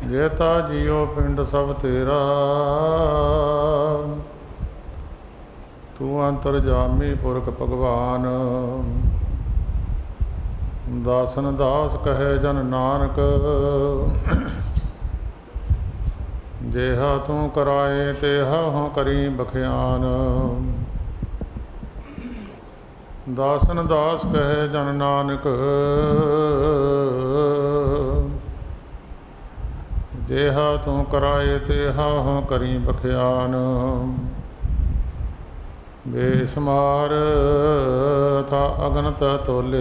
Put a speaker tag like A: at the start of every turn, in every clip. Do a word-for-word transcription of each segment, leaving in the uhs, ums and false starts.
A: जेता जियो पिंड सब तेरा, तू अंतरजामी पुरख भगवान। दासन दास कहे जन नानक, जेहा तू कराए तेहा हों करी बखियान। दासन दास कहे जन नानक, जेहा तू कराए तेहा हों करी बखियान। बेशुमार था अगनत तोले,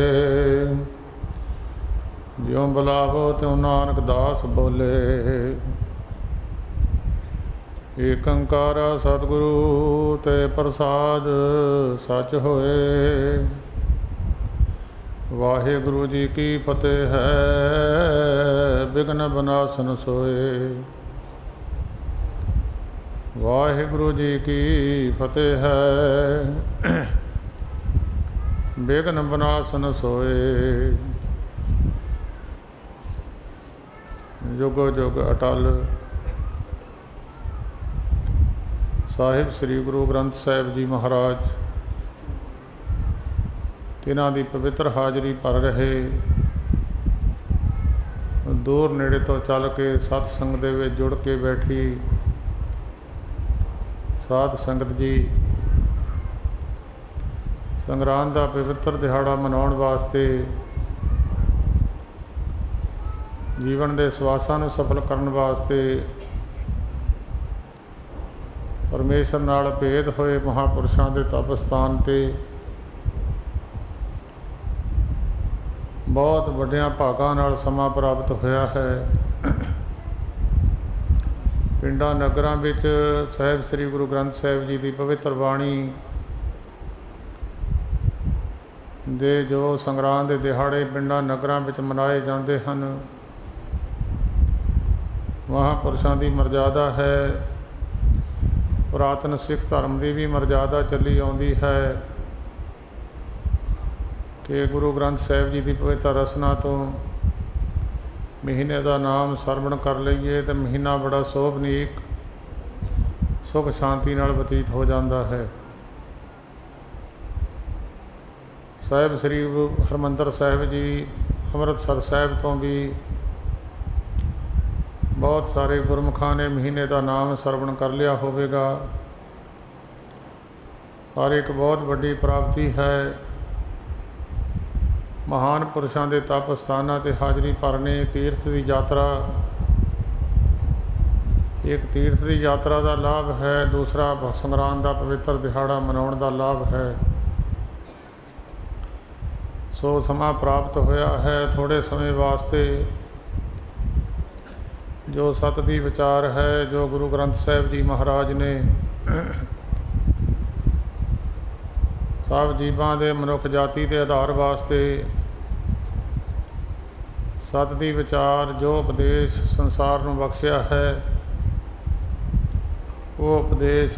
A: ज्यों बुलावो त्यों नानक दास बोले। एक अंकारा सतगुरु ते प्रसाद सच होए, वाहिगुरु जी की फतेह है बिघ्न विनाशन सोए। वाहिगुरु जी की फतेह है बिघ्न विनाशन सोए। जुग जुग अटल साहिब श्री गुरु ग्रंथ साहिब जी महाराज तिन्हां दी पवित्र हाज़री भर रहे, दूर नेड़े तो चल के सतसंग दे विच जुड़ के बैठी साध संगत जी संगरांद दा पवित्र दिहाड़ा मनाउण वास्ते, जीवन दे सवासां नूं सफल करन वास्ते परमेश्वर नाल भेद होए महापुरुषां दे तप स्थान ते बहुत वड्डियां भागां नाल समां प्राप्त होया है। पिंडां नगरां विच साहिब श्री गुरु ग्रंथ साहिब जी की पवित्र बाणी दे जो संगरांद दे दिहाड़े पिंडां नगरां विच मनाए जाते हैं, महापुरुषां की मर्यादा है। पुरातन सिख धर्म की भी मर्यादा चली आउंदी है कि गुरु ग्रंथ साहिब जी की पवित्र रचना तो महीने का नाम सरवण कर लईए तो महीना बड़ा शोभनीक सुख शांति नाल बतीत हो जाता है। साहिब श्री गुरु हरमंदर साहिब जी अमृतसर साहिब तो भी बहुत सारे गुरमुखां ने महीने का नाम सरवण कर लिया होवेगा। हर एक बहुत बड़ी प्राप्ति है। महान पुरुषों के तप स्थानां ते हाज़री भरने, तीर्थ की यात्रा, एक तीर्थ की यात्रा का लाभ है, दूसरा संगरांद का पवित्र दिहाड़ा मनाउण का लाभ है। सो समा प्राप्त होया है थोड़े समय वास्ते जो सतदी विचार है, जो गुरु ग्रंथ साहिब जी महाराज ने सब जीवां दे मनुख जाति के आधार वास्ते सतदी विचार जो उपदेश संसार नूं बख्शिया है, वो उपदेश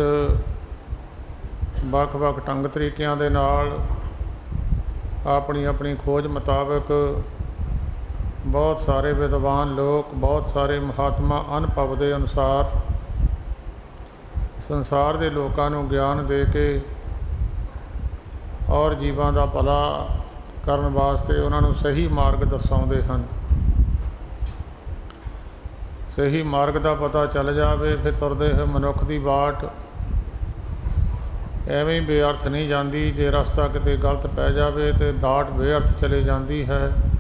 A: वख वख ढंग तरीकों के नाल अपनी अपनी खोज मुताबिक बहुत सारे विद्वान लोग, बहुत सारे महात्मा अनुभव के अनुसार संसार के लोगों को ज्ञान दे के और जीवां दा भला करन वास्ते उन्होंने सही मार्ग दर्शाउंदे हैं। सही मार्ग का पता चल जाए फिर तुरदे होए मनुख की बाट एवें बेअर्थ नहीं जाती। जे रस्ता किते गलत पै जाए तो बाट बेअर्थ चली जाती है।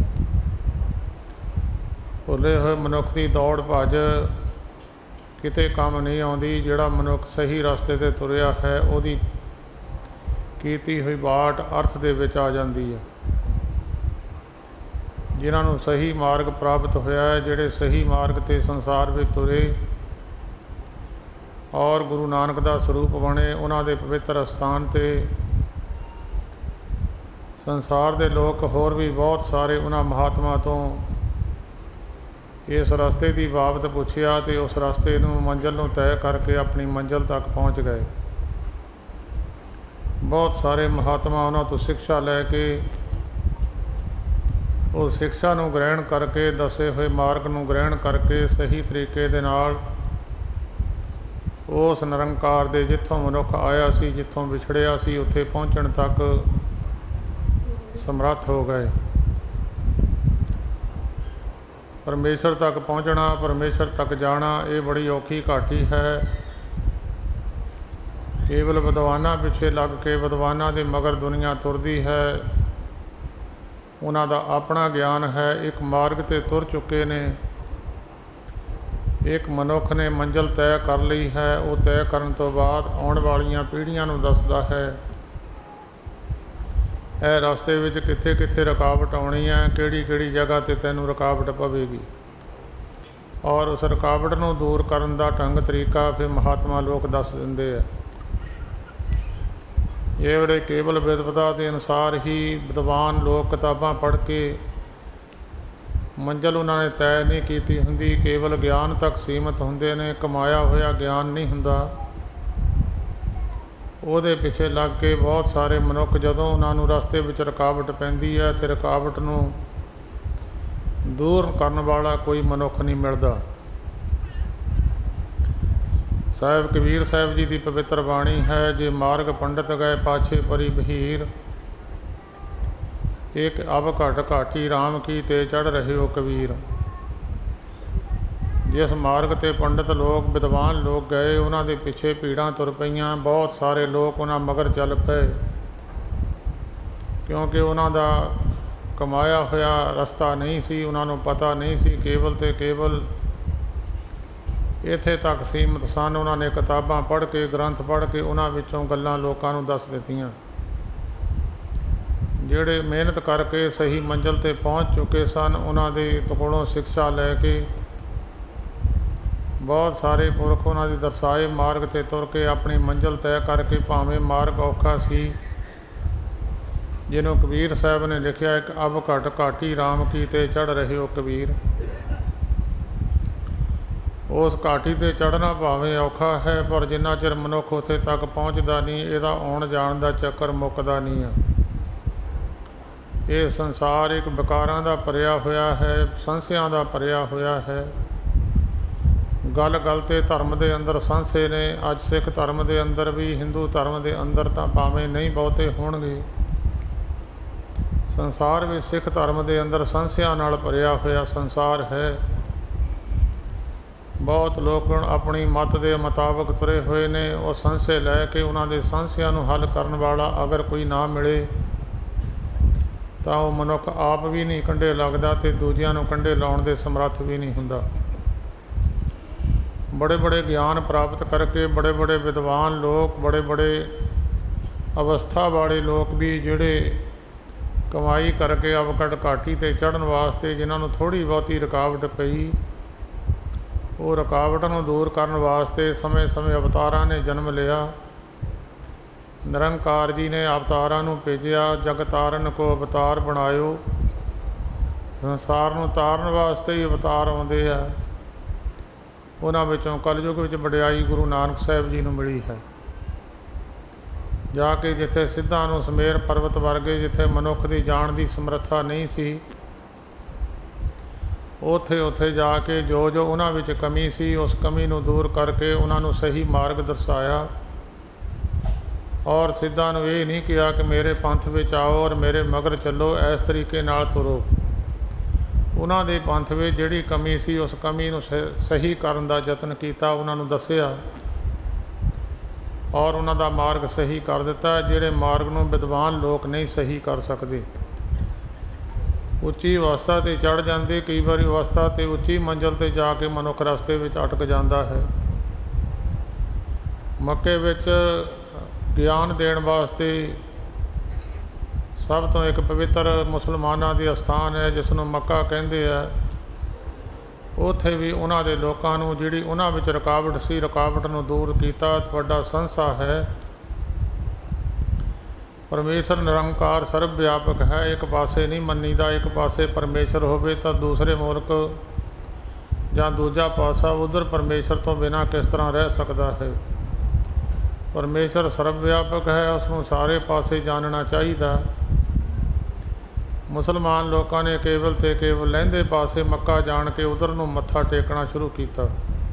A: भुले होए मनुख की दौड़ भज किते काम नहीं आउंदी। जिहड़ा मनुख सही रस्ते ते तुरिया है उहदी कीती हुई बाट अर्थ दे विच आ जाती है। जिन्होंने सही मार्ग प्राप्त होया है, जिहड़े सही मार्ग ते संसार में तुरे और गुरु नानक का स्वरूप बने, उन्हां दे पवित्र स्थान ते संसार के लोग होर भी बहुत सारे उन्हां महात्मा तो इस रस्ते की बाबत पुछया तो उस रस्ते नूं मंजिल नूं तय करके अपनी मंजिल तक पहुँच गए। बहुत सारे महात्मा उन्हां तो शिक्षा लैके ਉਹ ਸਿੱਖਿਆ ਨੂੰ ਗ੍ਰਹਿਣ ਕਰਕੇ, ਦੱਸੇ ਹੋਏ ਮਾਰਗ ਨੂੰ ਗ੍ਰਹਿਣ ਕਰਕੇ ਸਹੀ ਤਰੀਕੇ ਦੇ ਨਾਲ ਉਸ ਨਿਰੰਕਾਰ ਦੇ ਜਿੱਥੋਂ ਮਨੁੱਖ ਆਇਆ ਸੀ, ਜਿੱਥੋਂ ਵਿਛੜਿਆ ਸੀ, ਉੱਥੇ ਪਹੁੰਚਣ ਤੱਕ ਸਮਰੱਥ ਹੋ ਗਏ। ਪਰਮੇਸ਼ਰ ਤੱਕ ਪਹੁੰਚਣਾ, ਪਰਮੇਸ਼ਰ ਤੱਕ ਜਾਣਾ, ਇਹ ਬੜੀ ਔਖੀ ਘਾਟੀ ਹੈ। ਕੇਵਲ ਵਿਦਵਾਨਾਂ ਪਿੱਛੇ ਲੱਗ ਕੇ, ਵਿਦਵਾਨਾਂ ਦੇ ਮਗਰ ਦੁਨੀਆ ਤੁਰਦੀ ਹੈ। ਉਹਨਾਂ ਦਾ ਆਪਣਾ ਗਿਆਨ ਹੈ, ਇੱਕ ਮਾਰਗ 'ਤੇ ਤੁਰ ਚੁੱਕੇ ਨੇ। ਇੱਕ ਮਨੁੱਖ ਨੇ ਮੰਜ਼ਿਲ ਤੈਅ ਕਰ ਲਈ ਹੈ। ਉਹ ਤੈਅ ਕਰਨ ਤੋਂ ਬਾਅਦ ਆਉਣ ਵਾਲੀਆਂ ਪੀੜ੍ਹੀਆਂ ਨੂੰ ਦੱਸਦਾ ਹੈ, ਇਹ ਰਸਤੇ ਵਿੱਚ ਕਿੱਥੇ ਕਿੱਥੇ ਰੁਕਾਵਟ ਆਉਣੀ ਹੈ, ਕਿਹੜੀ ਕਿਹੜੀ ਜਗ੍ਹਾ 'ਤੇ ਤੈਨੂੰ ਰੁਕਾਵਟ ਪਵੇਗੀ। ਔਰ ਉਸ ਰੁਕਾਵਟ ਨੂੰ ਦੂਰ ਕਰਨ ਦਾ ਢੰਗ ਤਰੀਕਾ ਫਿਰ ਮਹਾਤਮਾ ਲੋਕ ਦੱਸ ਦਿੰਦੇ ਆ। ਇਹ ਜਿਹੜੇ ਕੇਵਲ ਵਿਦਵਤਾ ਦੇ ਅਨੁਸਾਰ ਹੀ ਵਿਦਵਾਨ ਲੋਕ ਕਿਤਾਬਾਂ ਪੜ੍ਹ ਕੇ ਮੰਜ਼ਿਲ ਉਹਨਾਂ ਨੇ ਤੈਅ ਨਹੀਂ ਕੀਤੀ ਹੁੰਦੀ, ਕੇਵਲ ਗਿਆਨ ਤੱਕ ਸੀਮਤ ਹੁੰਦੇ ਨੇ। ਕਮਾਇਆ ਹੋਇਆ ਗਿਆਨ ਨਹੀਂ ਹੁੰਦਾ। ਉਹਦੇ ਪਿੱਛੇ ਲੱਗ ਕੇ ਬਹੁਤ ਸਾਰੇ ਮਨੁੱਖ, ਜਦੋਂ ਉਹਨਾਂ ਨੂੰ ਰਸਤੇ ਵਿੱਚ ਰੁਕਾਵਟ ਪੈਂਦੀ ਹੈ ਅਤੇ ਰੁਕਾਵਟ ਨੂੰ ਦੂਰ ਕਰਨ ਵਾਲਾ ਕੋਈ ਮਨੁੱਖ ਨਹੀਂ ਮਿਲਦਾ। ਸਾਹਿਬ ਕਬੀਰ ਸਾਹਿਬ ਜੀ ਦੀ ਪਵਿੱਤਰ ਬਾਣੀ ਹੈ, ਜੇ ਮਾਰਗ ਪੰਡਤ ਗਏ ਪਾਛੇ ਪਰੀ ਬਹੀਰ, ਇੱਕ ਅਬ ਘਟ ਘਾਟੀ ਰਾਮ ਕੀ ਤੇ ਚੜ੍ਹ ਰਹੇ ਹੋ ਕਬੀਰ। ਜਿਸ ਮਾਰਗ 'ਤੇ ਪੰਡਤ ਲੋਕ, ਵਿਦਵਾਨ ਲੋਕ ਗਏ, ਉਹਨਾਂ ਦੇ ਪਿੱਛੇ ਭੀੜਾਂ ਤੁਰ ਪਈਆਂ। ਬਹੁਤ ਸਾਰੇ ਲੋਕ ਉਹਨਾਂ ਮਗਰ ਚੱਲ ਪਏ, ਕਿਉਂਕਿ ਉਹਨਾਂ ਦਾ ਕਮਾਇਆ ਹੋਇਆ ਰਸਤਾ ਨਹੀਂ ਸੀ, ਉਹਨਾਂ ਨੂੰ ਪਤਾ ਨਹੀਂ ਸੀ। ਕੇਵਲ ਤੇ ਕੇਵਲ ਇੱਥੇ ਤੱਕ ਸੀਮਤ ਸਨ। ਉਹਨਾਂ ਨੇ ਕਿਤਾਬਾਂ ਪੜ੍ਹ ਕੇ, ਗ੍ਰੰਥ ਪੜ੍ਹ ਕੇ ਉਹਨਾਂ ਵਿੱਚੋਂ ਗੱਲਾਂ ਲੋਕਾਂ ਨੂੰ ਦੱਸ ਦਿੱਤੀਆਂ। ਜਿਹੜੇ ਮਿਹਨਤ ਕਰਕੇ ਸਹੀ ਮੰਜ਼ਿਲ 'ਤੇ ਪਹੁੰਚ ਚੁੱਕੇ ਸਨ, ਉਹਨਾਂ ਦੇ ਕੋਲੋਂ ਸਿੱਖਿਆ ਲੈ ਕੇ ਬਹੁਤ ਸਾਰੇ ਪੁਰਖ ਉਹਨਾਂ ਦੇ ਦਰਸਾਏ ਮਾਰਗ 'ਤੇ ਤੁਰ ਕੇ ਆਪਣੀ ਮੰਜ਼ਿਲ ਤੈਅ ਕਰਕੇ, ਭਾਵੇਂ ਮਾਰਗ ਔਖਾ ਸੀ, ਜਿਹਨੂੰ ਕਬੀਰ ਸਾਹਿਬ ਨੇ ਲਿਖਿਆ, ਇੱਕ ਅਬ ਘਟ ਘਾਟੀ ਰਾਮ ਕੀ ਤੇ ਚੜ੍ਹ ਰਹੇ ਹੋ ਕਬੀਰ। ਉਸ ਘਾਟੀ 'ਤੇ ਚੜ੍ਹਨਾ ਭਾਵੇਂ ਔਖਾ ਹੈ, ਪਰ ਜਿੰਨਾ ਚਿਰ ਮਨੁੱਖ ਉੱਥੇ ਤੱਕ ਪਹੁੰਚਦਾ ਨਹੀਂ, ਇਹਦਾ ਆਉਣ ਜਾਣ ਦਾ ਚੱਕਰ ਮੁੱਕਦਾ ਨਹੀਂ ਆ। ਇਹ ਸੰਸਾਰ ਇੱਕ ਵਿਕਾਰਾਂ ਦਾ ਭਰਿਆ ਹੋਇਆ ਹੈ, ਸੰਸ਼ਿਆਂ ਦਾ ਭਰਿਆ ਹੋਇਆ ਹੈ। ਗੱਲ ਗੱਲ 'ਤੇ ਧਰਮ ਦੇ ਅੰਦਰ ਸੰਸ਼ੇ ਨੇ। ਅੱਜ ਸਿੱਖ ਧਰਮ ਦੇ ਅੰਦਰ ਵੀ, ਹਿੰਦੂ ਧਰਮ ਦੇ ਅੰਦਰ ਤਾਂ ਭਾਵੇਂ ਨਹੀਂ ਬਹੁਤੇ ਹੋਣਗੇ, ਸੰਸਾਰ ਵਿੱਚ ਸਿੱਖ ਧਰਮ ਦੇ ਅੰਦਰ ਸੰਸ਼ਿਆਂ ਨਾਲ ਭਰਿਆ ਹੋਇਆ ਸੰਸਾਰ ਹੈ। ਬਹੁਤ ਲੋਕ ਆਪਣੀ ਮੱਤ ਦੇ ਮੁਤਾਬਕ ਤੁਰੇ ਹੋਏ ਨੇ। ਉਹ ਸੰਸ਼ੇ ਲੈ ਕੇ, ਉਹਨਾਂ ਦੇ ਸੰਸ਼ਿਆਂ ਨੂੰ ਹੱਲ ਕਰਨ ਵਾਲਾ ਅਗਰ ਕੋਈ ਨਾ ਮਿਲੇ ਤਾਂ ਉਹ ਮਨੁੱਖ ਆਪ ਵੀ ਨਹੀਂ ਕੰਢੇ ਲੱਗਦਾ ਅਤੇ ਦੂਜਿਆਂ ਨੂੰ ਕੰਢੇ ਲਾਉਣ ਦੇ ਸਮਰੱਥ ਵੀ ਨਹੀਂ ਹੁੰਦਾ। ਬੜੇ ਬੜੇ ਗਿਆਨ ਪ੍ਰਾਪਤ ਕਰਕੇ, ਬੜੇ ਬੜੇ ਵਿਦਵਾਨ ਲੋਕ, ਬੜੇ ਬੜੇ ਅਵਸਥਾ ਵਾਲੇ ਲੋਕ ਵੀ, ਜਿਹੜੇ ਕਮਾਈ ਕਰਕੇ ਅਵਕਟ ਘਾਟੀ 'ਤੇ ਚੜ੍ਹਨ ਵਾਸਤੇ, ਜਿਨ੍ਹਾਂ ਨੂੰ ਥੋੜ੍ਹੀ ਬਹੁਤੀ ਰੁਕਾਵਟ ਪਈ, ਉਹ ਰੁਕਾਵਟ ਨੂੰ ਦੂਰ ਕਰਨ ਵਾਸਤੇ ਸਮੇਂ ਸਮੇਂ ਅਵਤਾਰਾਂ ਨੇ ਜਨਮ ਲਿਆ। ਨਿਰੰਕਾਰ ਜੀ ਨੇ ਅਵਤਾਰਾਂ ਨੂੰ ਭੇਜਿਆ। ਜਗ ਤਾਰਨ ਕੋ ਅਵਤਾਰ ਬਣਾਇਓ। ਸੰਸਾਰ ਨੂੰ ਤਾਰਨ ਵਾਸਤੇ ਹੀ ਅਵਤਾਰ ਆਉਂਦੇ ਆ। ਉਹਨਾਂ ਵਿੱਚੋਂ ਕਲਯੁੱਗ ਵਿੱਚ ਵਡਿਆਈ ਗੁਰੂ ਨਾਨਕ ਸਾਹਿਬ ਜੀ ਨੂੰ ਮਿਲੀ ਹੈ। ਜਾ ਕੇ ਜਿੱਥੇ ਸਿੱਧਾਂ ਨੂੰ ਸਮੇਰ ਪਰਬਤ ਵਰਗੇ, ਜਿੱਥੇ ਮਨੁੱਖ ਦੀ ਜਾਣ ਦੀ ਸਮਰੱਥਾ ਨਹੀਂ ਸੀ, ਉੱਥੇ ਉੱਥੇ ਜਾ ਕੇ ਜੋ ਜੋ ਉਹਨਾਂ ਵਿੱਚ ਕਮੀ ਸੀ, ਉਸ ਕਮੀ ਨੂੰ ਦੂਰ ਕਰਕੇ ਉਹਨਾਂ ਨੂੰ ਸਹੀ ਮਾਰਗ ਦਰਸਾਇਆ। ਔਰ ਸਿੱਧਾਂ ਨੂੰ ਇਹ ਨਹੀਂ ਕਿਹਾ ਕਿ ਮੇਰੇ ਪੰਥ ਵਿੱਚ ਆਓ ਔਰ ਮੇਰੇ ਮਗਰ ਚੱਲੋ, ਇਸ ਤਰੀਕੇ ਨਾਲ ਤੁਰੋ। ਉਹਨਾਂ ਦੇ ਪੰਥ ਵਿੱਚ ਜਿਹੜੀ ਕਮੀ ਸੀ, ਉਸ ਕਮੀ ਨੂੰ ਸ ਸਹੀ ਕਰਨ ਦਾ ਯਤਨ ਕੀਤਾ, ਉਹਨਾਂ ਨੂੰ ਦੱਸਿਆ ਔਰ ਉਹਨਾਂ ਦਾ ਮਾਰਗ ਸਹੀ ਕਰ ਦਿੱਤਾ, ਜਿਹੜੇ ਮਾਰਗ ਨੂੰ ਵਿਦਵਾਨ ਲੋਕ ਨਹੀਂ ਸਹੀ ਕਰ ਸਕਦੇ। ਉੱਚੀ ਅਵਸਥਾ 'ਤੇ ਚੜ੍ਹ ਜਾਂਦੇ, ਕਈ ਵਾਰੀ ਅਵਸਥਾ 'ਤੇ ਉੱਚੀ ਮੰਜ਼ਿਲ 'ਤੇ ਜਾ ਕੇ ਮਨੁੱਖ ਰਸਤੇ ਵਿੱਚ ਅਟਕ ਜਾਂਦਾ ਹੈ। ਮੱਕੇ ਵਿੱਚ ਗਿਆਨ ਦੇਣ ਵਾਸਤੇ ਸਭ ਤੋਂ ਇੱਕ ਪਵਿੱਤਰ ਮੁਸਲਮਾਨਾਂ ਦੀ ਅਸਥਾਨ ਹੈ, ਜਿਸ ਨੂੰ ਮੱਕਾ ਕਹਿੰਦੇ ਆ। ਉੱਥੇ ਵੀ ਉਹਨਾਂ ਦੇ ਲੋਕਾਂ ਨੂੰ, ਜਿਹੜੀ ਉਹਨਾਂ ਵਿੱਚ ਰੁਕਾਵਟ ਸੀ, ਰੁਕਾਵਟ ਨੂੰ ਦੂਰ ਕੀਤਾ। ਤੁਹਾਡਾ ਸੰਸਾ ਹੈ। ਪਰਮੇਸ਼ਰ ਨਿਰੰਕਾਰ ਸਰਬ ਵਿਆਪਕ ਹੈ। ਇੱਕ ਪਾਸੇ ਨਹੀਂ ਮੰਨੀਦਾ, ਇੱਕ ਪਾਸੇ ਪਰਮੇਸ਼ਰ ਹੋਵੇ ਤਾਂ ਦੂਸਰੇ ਮੁਲਕ ਜਾਂ ਦੂਜਾ ਪਾਸਾ ਉੱਧਰ ਪਰਮੇਸ਼ਰ ਤੋਂ ਬਿਨਾਂ ਕਿਸ ਤਰ੍ਹਾਂ ਰਹਿ ਸਕਦਾ ਹੈ। ਪਰਮੇਸ਼ਰ ਸਰਬ ਵਿਆਪਕ ਹੈ, ਉਸ ਨੂੰ ਸਾਰੇ ਪਾਸੇ ਜਾਣਨਾ ਚਾਹੀਦਾ। मुसलमान लोगों ने केवल तो केवल लਹਿੰਦੇ पासे मक्का जान के उधर ਨੂੰ मत्था टेकना शुरू किया।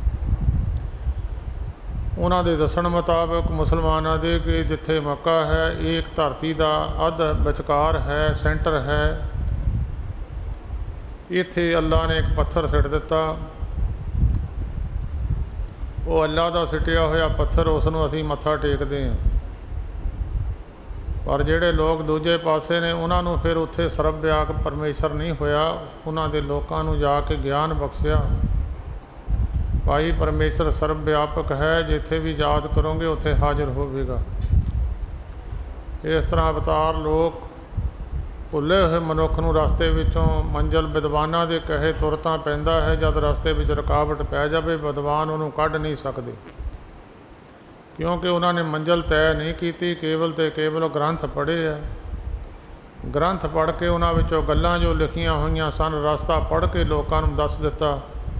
A: ਉਹਨਾਂ ਦੇ ਦੱਸਣ ਮੁਤਾਬਕ ਮੁਸਲਮਾਨਾਂ ਦੇ ਕਿ ਜਿੱਥੇ ਮੱਕਾ ਹੈ ਇਹ ਇੱਕ ਧਰਤੀ ਦਾ ਅੱਧ ਵਿਚਕਾਰ ਹੈ, ਸੈਂਟਰ ਹੈ। ਇੱਥੇ ਅੱਲਾ ਨੇ ਇੱਕ ਪੱਥਰ ਸਿੱਟ ਦਿੱਤਾ। ਉਹ ਅੱਲਾ ਦਾ ਸਿੱਟਿਆ ਹੋਇਆ ਪੱਥਰ, ਉਸ ਨੂੰ ਅਸੀਂ ਮੱਥਾ ਟੇਕਦੇ ਹਾਂ। ਪਰ ਜਿਹੜੇ ਲੋਕ ਦੂਜੇ ਪਾਸੇ ਨੇ ਉਹਨਾਂ ਨੂੰ ਫਿਰ ਉੱਥੇ ਸਰਬ ਵਿਆਪਕ ਪਰਮੇਸ਼ਰ ਨਹੀਂ ਹੋਇਆ। ਉਹਨਾਂ ਦੇ ਲੋਕਾਂ ਨੂੰ ਜਾ ਕੇ ਗਿਆਨ ਬਖਸ਼ਿਆ, ਭਾਈ ਪਰਮੇਸ਼ਰ ਸਰਬ ਵਿਆਪਕ ਹੈ, ਜਿੱਥੇ ਵੀ ਯਾਦ ਕਰੋਗੇ ਉੱਥੇ ਹਾਜ਼ਰ ਹੋਵੇਗਾ। ਇਸ ਤਰ੍ਹਾਂ ਅਵਤਾਰ ਲੋਕ ਭੁੱਲੇ ਹੋਏ ਮਨੁੱਖ ਨੂੰ ਰਸਤੇ ਵਿੱਚੋਂ ਮੰਜ਼ਿਲ ਵਿਦਵਾਨਾਂ ਦੇ ਕਹੇ ਤੁਰ ਤਾਂ ਪੈਂਦਾ ਹੈ। ਜਦ ਰਸਤੇ ਵਿੱਚ ਰੁਕਾਵਟ ਪੈ ਜਾਵੇ ਵਿਦਵਾਨ ਉਹਨੂੰ ਕੱਢ ਨਹੀਂ ਸਕਦੇ, ਕਿਉਂਕਿ ਉਹਨਾਂ ਨੇ ਮੰਜ਼ਿਲ ਤੈਅ ਨਹੀਂ ਕੀਤੀ, ਕੇਵਲ ਤੇ ਕੇਵਲ ਗ੍ਰੰਥ ਪੜ੍ਹੇ ਆ। ਗ੍ਰੰਥ ਪੜ੍ਹ ਕੇ ਉਹਨਾਂ ਵਿੱਚੋਂ ਗੱਲਾਂ ਜੋ ਲਿਖੀਆਂ ਹੋਈਆਂ ਸਨ ਰਸਤਾ ਪੜ੍ਹ ਕੇ ਲੋਕਾਂ ਨੂੰ ਦੱਸ ਦਿੱਤਾ।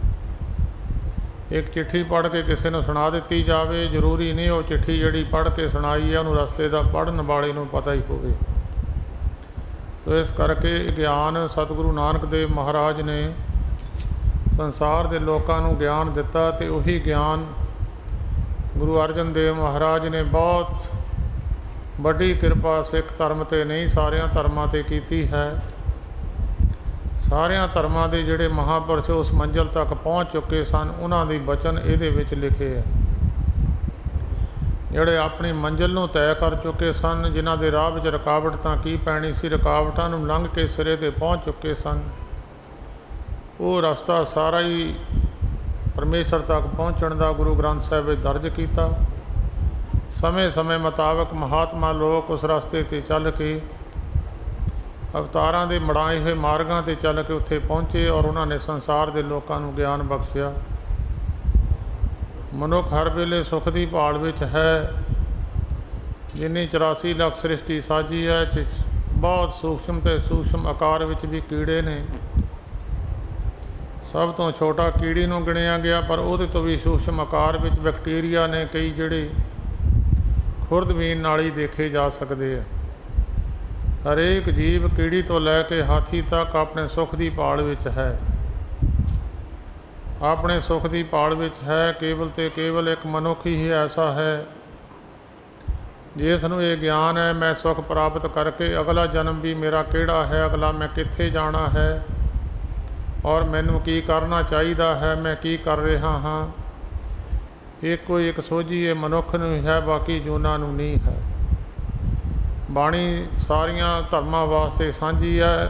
A: ਇੱਕ ਚਿੱਠੀ ਪੜ੍ਹ ਕੇ ਕਿਸੇ ਨੂੰ ਸੁਣਾ ਦਿੱਤੀ ਜਾਵੇ, ਜ਼ਰੂਰੀ ਨਹੀਂ ਉਹ ਚਿੱਠੀ ਜਿਹੜੀ ਪੜ੍ਹ ਕੇ ਸੁਣਾਈ ਹੈ ਉਹਨੂੰ ਰਸਤੇ ਦਾ ਪੜ੍ਹਨ ਵਾਲੇ ਨੂੰ ਪਤਾ ਹੀ ਹੋਵੇ। ਸੋ ਇਸ ਕਰਕੇ ਗਿਆਨ ਸਤਿਗੁਰੂ ਨਾਨਕ ਦੇਵ ਮਹਾਰਾਜ ਨੇ ਸੰਸਾਰ ਦੇ ਲੋਕਾਂ ਨੂੰ ਗਿਆਨ ਦਿੱਤਾ, ਅਤੇ ਉਹੀ ਗਿਆਨ ਗੁਰੂ ਅਰਜਨ ਦੇਵ ਮਹਾਰਾਜ ਨੇ ਬਹੁਤ ਵੱਡੀ ਕਿਰਪਾ ਸਿੱਖ ਧਰਮ 'ਤੇ ਨਹੀਂ ਸਾਰਿਆਂ ਧਰਮਾਂ 'ਤੇ ਕੀਤੀ ਹੈ। ਸਾਰਿਆਂ ਧਰਮਾਂ ਦੇ ਜਿਹੜੇ ਮਹਾਂਪੁਰਸ਼ ਉਸ ਮੰਜ਼ਿਲ ਤੱਕ ਪਹੁੰਚ ਚੁੱਕੇ ਸਨ ਉਹਨਾਂ ਦੇ ਬਚਨ ਇਹਦੇ ਵਿੱਚ ਲਿਖੇ ਹੈ। ਜਿਹੜੇ ਆਪਣੀ ਮੰਜ਼ਿਲ ਨੂੰ ਤੈਅ ਕਰ ਚੁੱਕੇ ਸਨ, ਜਿਨ੍ਹਾਂ ਦੇ ਰਾਹ ਵਿੱਚ ਰੁਕਾਵਟ ਤਾਂ ਕੀ ਪੈਣੀ ਸੀ, ਰੁਕਾਵਟਾਂ ਨੂੰ ਲੰਘ ਕੇ ਸਿਰੇ 'ਤੇ ਪਹੁੰਚ ਚੁੱਕੇ ਸਨ, ਉਹ ਰਸਤਾ ਸਾਰਾ ਹੀ ਪਰਮੇਸ਼ਰ ਤੱਕ ਪਹੁੰਚਣ ਦਾ ਗੁਰੂ ਗ੍ਰੰਥ ਸਾਹਿਬ ਵਿੱਚ ਦਰਜ ਕੀਤਾ। ਸਮੇਂ ਸਮੇਂ ਮੁਤਾਬਕ ਮਹਾਤਮਾ ਲੋਕ ਉਸ ਰਸਤੇ 'ਤੇ ਚੱਲ ਕੇ ਅਵਤਾਰਾਂ ਦੇ ਮੜਾਏ ਹੋਏ ਮਾਰਗਾਂ 'ਤੇ ਚੱਲ ਕੇ ਉੱਥੇ ਪਹੁੰਚੇ, ਔਰ ਉਹਨਾਂ ਨੇ ਸੰਸਾਰ ਦੇ ਲੋਕਾਂ ਨੂੰ ਗਿਆਨ ਬਖਸ਼ਿਆ। ਮਨੁੱਖ ਹਰ ਵੇਲੇ ਸੁੱਖ ਦੀ ਭਾਲ ਵਿੱਚ ਹੈ। ਜਿੰਨੀ ਚੁਰਾਸੀ ਲੱਖ ਸ੍ਰਿਸ਼ਟੀ ਸਾਜੀ ਹੈ, ਬਹੁਤ ਸੂਖਸ਼ਮ ਅਤੇ ਸੂਖਸ਼ਮ ਆਕਾਰ ਵਿੱਚ ਵੀ ਕੀੜੇ ਨੇ। ਸਭ ਤੋਂ ਛੋਟਾ ਕੀੜੀ ਨੂੰ ਗਿਣਿਆ ਗਿਆ, ਪਰ ਉਹਦੇ ਤੋਂ ਵੀ ਸੂਖਸ਼ਮ ਆਕਾਰ ਵਿੱਚ ਬੈਕਟੀਰੀਆ ਨੇ ਕਈ ਜਿਹੜੇ ਖੁਰਦਬੀਨ ਨਾਲ ਹੀ ਦੇਖੇ ਜਾ ਸਕਦੇ ਆ। ਹਰੇਕ ਜੀਵ ਕੀੜੀ ਤੋਂ ਲੈ ਕੇ ਹਾਥੀ ਤੱਕ ਆਪਣੇ ਸੁੱਖ ਦੀ ਭਾਲ ਵਿੱਚ ਹੈ, ਆਪਣੇ ਸੁੱਖ ਦੀ ਭਾਲ ਵਿੱਚ ਹੈ। ਕੇਵਲ ਤੇ ਕੇਵਲ ਇੱਕ ਮਨੁੱਖ ਹੀ ਐਸਾ ਹੈ ਜਿਸ ਨੂੰ ਇਹ ਗਿਆਨ ਹੈ ਮੈਂ ਸੁੱਖ ਪ੍ਰਾਪਤ ਕਰਕੇ ਅਗਲਾ ਜਨਮ ਵੀ ਮੇਰਾ ਕਿਹੜਾ ਹੈ, ਅਗਲਾ ਮੈਂ ਕਿੱਥੇ ਜਾਣਾ ਹੈ, ਔਰ ਮੈਨੂੰ ਕੀ ਕਰਨਾ ਚਾਹੀਦਾ ਹੈ, ਮੈਂ ਕੀ ਕਰ ਰਿਹਾ ਹਾਂ। ਇੱਕੋ ਇੱਕ ਸੋਝੀ ਇਹ ਮਨੁੱਖ ਨੂੰ ਹੈ, ਬਾਕੀ ਜੂਨਾਂ ਨੂੰ ਨਹੀਂ ਹੈ। ਬਾਣੀ ਸਾਰੀਆਂ ਧਰਮਾਂ ਵਾਸਤੇ ਸਾਂਝੀ ਹੈ,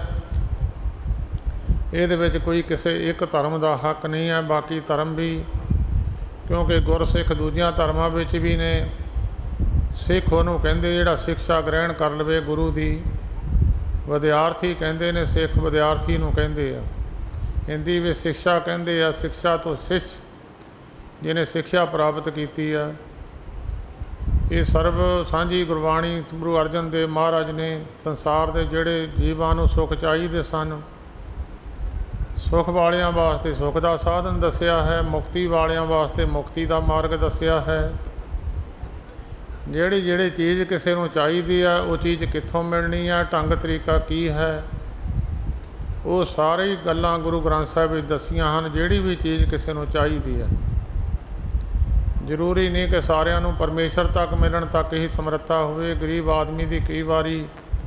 A: ਇਹਦੇ ਵਿੱਚ ਕੋਈ ਕਿਸੇ ਇੱਕ ਧਰਮ ਦਾ ਹੱਕ ਨਹੀਂ ਹੈ। ਬਾਕੀ ਧਰਮ ਵੀ, ਕਿਉਂਕਿ ਗੁਰਸਿੱਖ ਦੂਜਿਆਂ ਧਰਮਾਂ ਵਿੱਚ ਵੀ ਨੇ। ਸਿੱਖ ਉਹਨੂੰ ਕਹਿੰਦੇ ਜਿਹੜਾ ਸਿੱਖਿਆ ਗ੍ਰਹਿਣ ਕਰ ਲਵੇ ਗੁਰੂ ਦੀ, ਵਿਦਿਆਰਥੀ ਕਹਿੰਦੇ ਨੇ, ਸਿੱਖ ਵਿਦਿਆਰਥੀ ਨੂੰ ਕਹਿੰਦੇ ਆ। ਹਿੰਦੀ ਵਿੱਚ ਸਿੱਖਿਆ ਕਹਿੰਦੇ ਆ, ਸਿੱਖਿਆ ਤੋਂ ਸਿੱਖ ਜਿਹਨੇ ਸਿੱਖਿਆ ਪ੍ਰਾਪਤ ਕੀਤੀ ਆ। ਇਹ ਸਰਬ ਸਾਂਝੀ ਗੁਰਬਾਣੀ ਗੁਰੂ ਅਰਜਨ ਦੇਵ ਮਹਾਰਾਜ ਨੇ ਸੰਸਾਰ ਦੇ ਜਿਹੜੇ ਜੀਵਾਂ ਨੂੰ ਸੁੱਖ ਚਾਹੀਦੇ ਸਨ, ਸੁੱਖ ਵਾਲਿਆਂ ਵਾਸਤੇ ਸੁੱਖ ਦਾ ਸਾਧਨ ਦੱਸਿਆ ਹੈ, ਮੁਕਤੀ ਵਾਲਿਆਂ ਵਾਸਤੇ ਮੁਕਤੀ ਦਾ ਮਾਰਗ ਦੱਸਿਆ ਹੈ। ਜਿਹੜੀ ਜਿਹੜੀ ਚੀਜ਼ ਕਿਸੇ ਨੂੰ ਚਾਹੀਦੀ ਆ ਉਹ ਚੀਜ਼ ਕਿੱਥੋਂ ਮਿਲਣੀ ਆ, ਢੰਗ ਤਰੀਕਾ ਕੀ ਹੈ, ਉਹ ਸਾਰੀ ਗੱਲਾਂ ਗੁਰੂ ਗ੍ਰੰਥ ਸਾਹਿਬ ਵਿੱਚ ਦੱਸੀਆਂ ਹਨ। ਜਿਹੜੀ ਵੀ ਚੀਜ਼ ਕਿਸੇ ਨੂੰ ਚਾਹੀਦੀ ਹੈ, ਜ਼ਰੂਰੀ ਨਹੀਂ ਕਿ ਸਾਰਿਆਂ ਨੂੰ ਪਰਮੇਸ਼ਰ ਤੱਕ ਮਿਲਣ ਤੱਕ ਹੀ ਸਮਰੱਥਾ ਹੋਵੇ। ਗਰੀਬ ਆਦਮੀ ਦੀ ਕਈ ਵਾਰੀ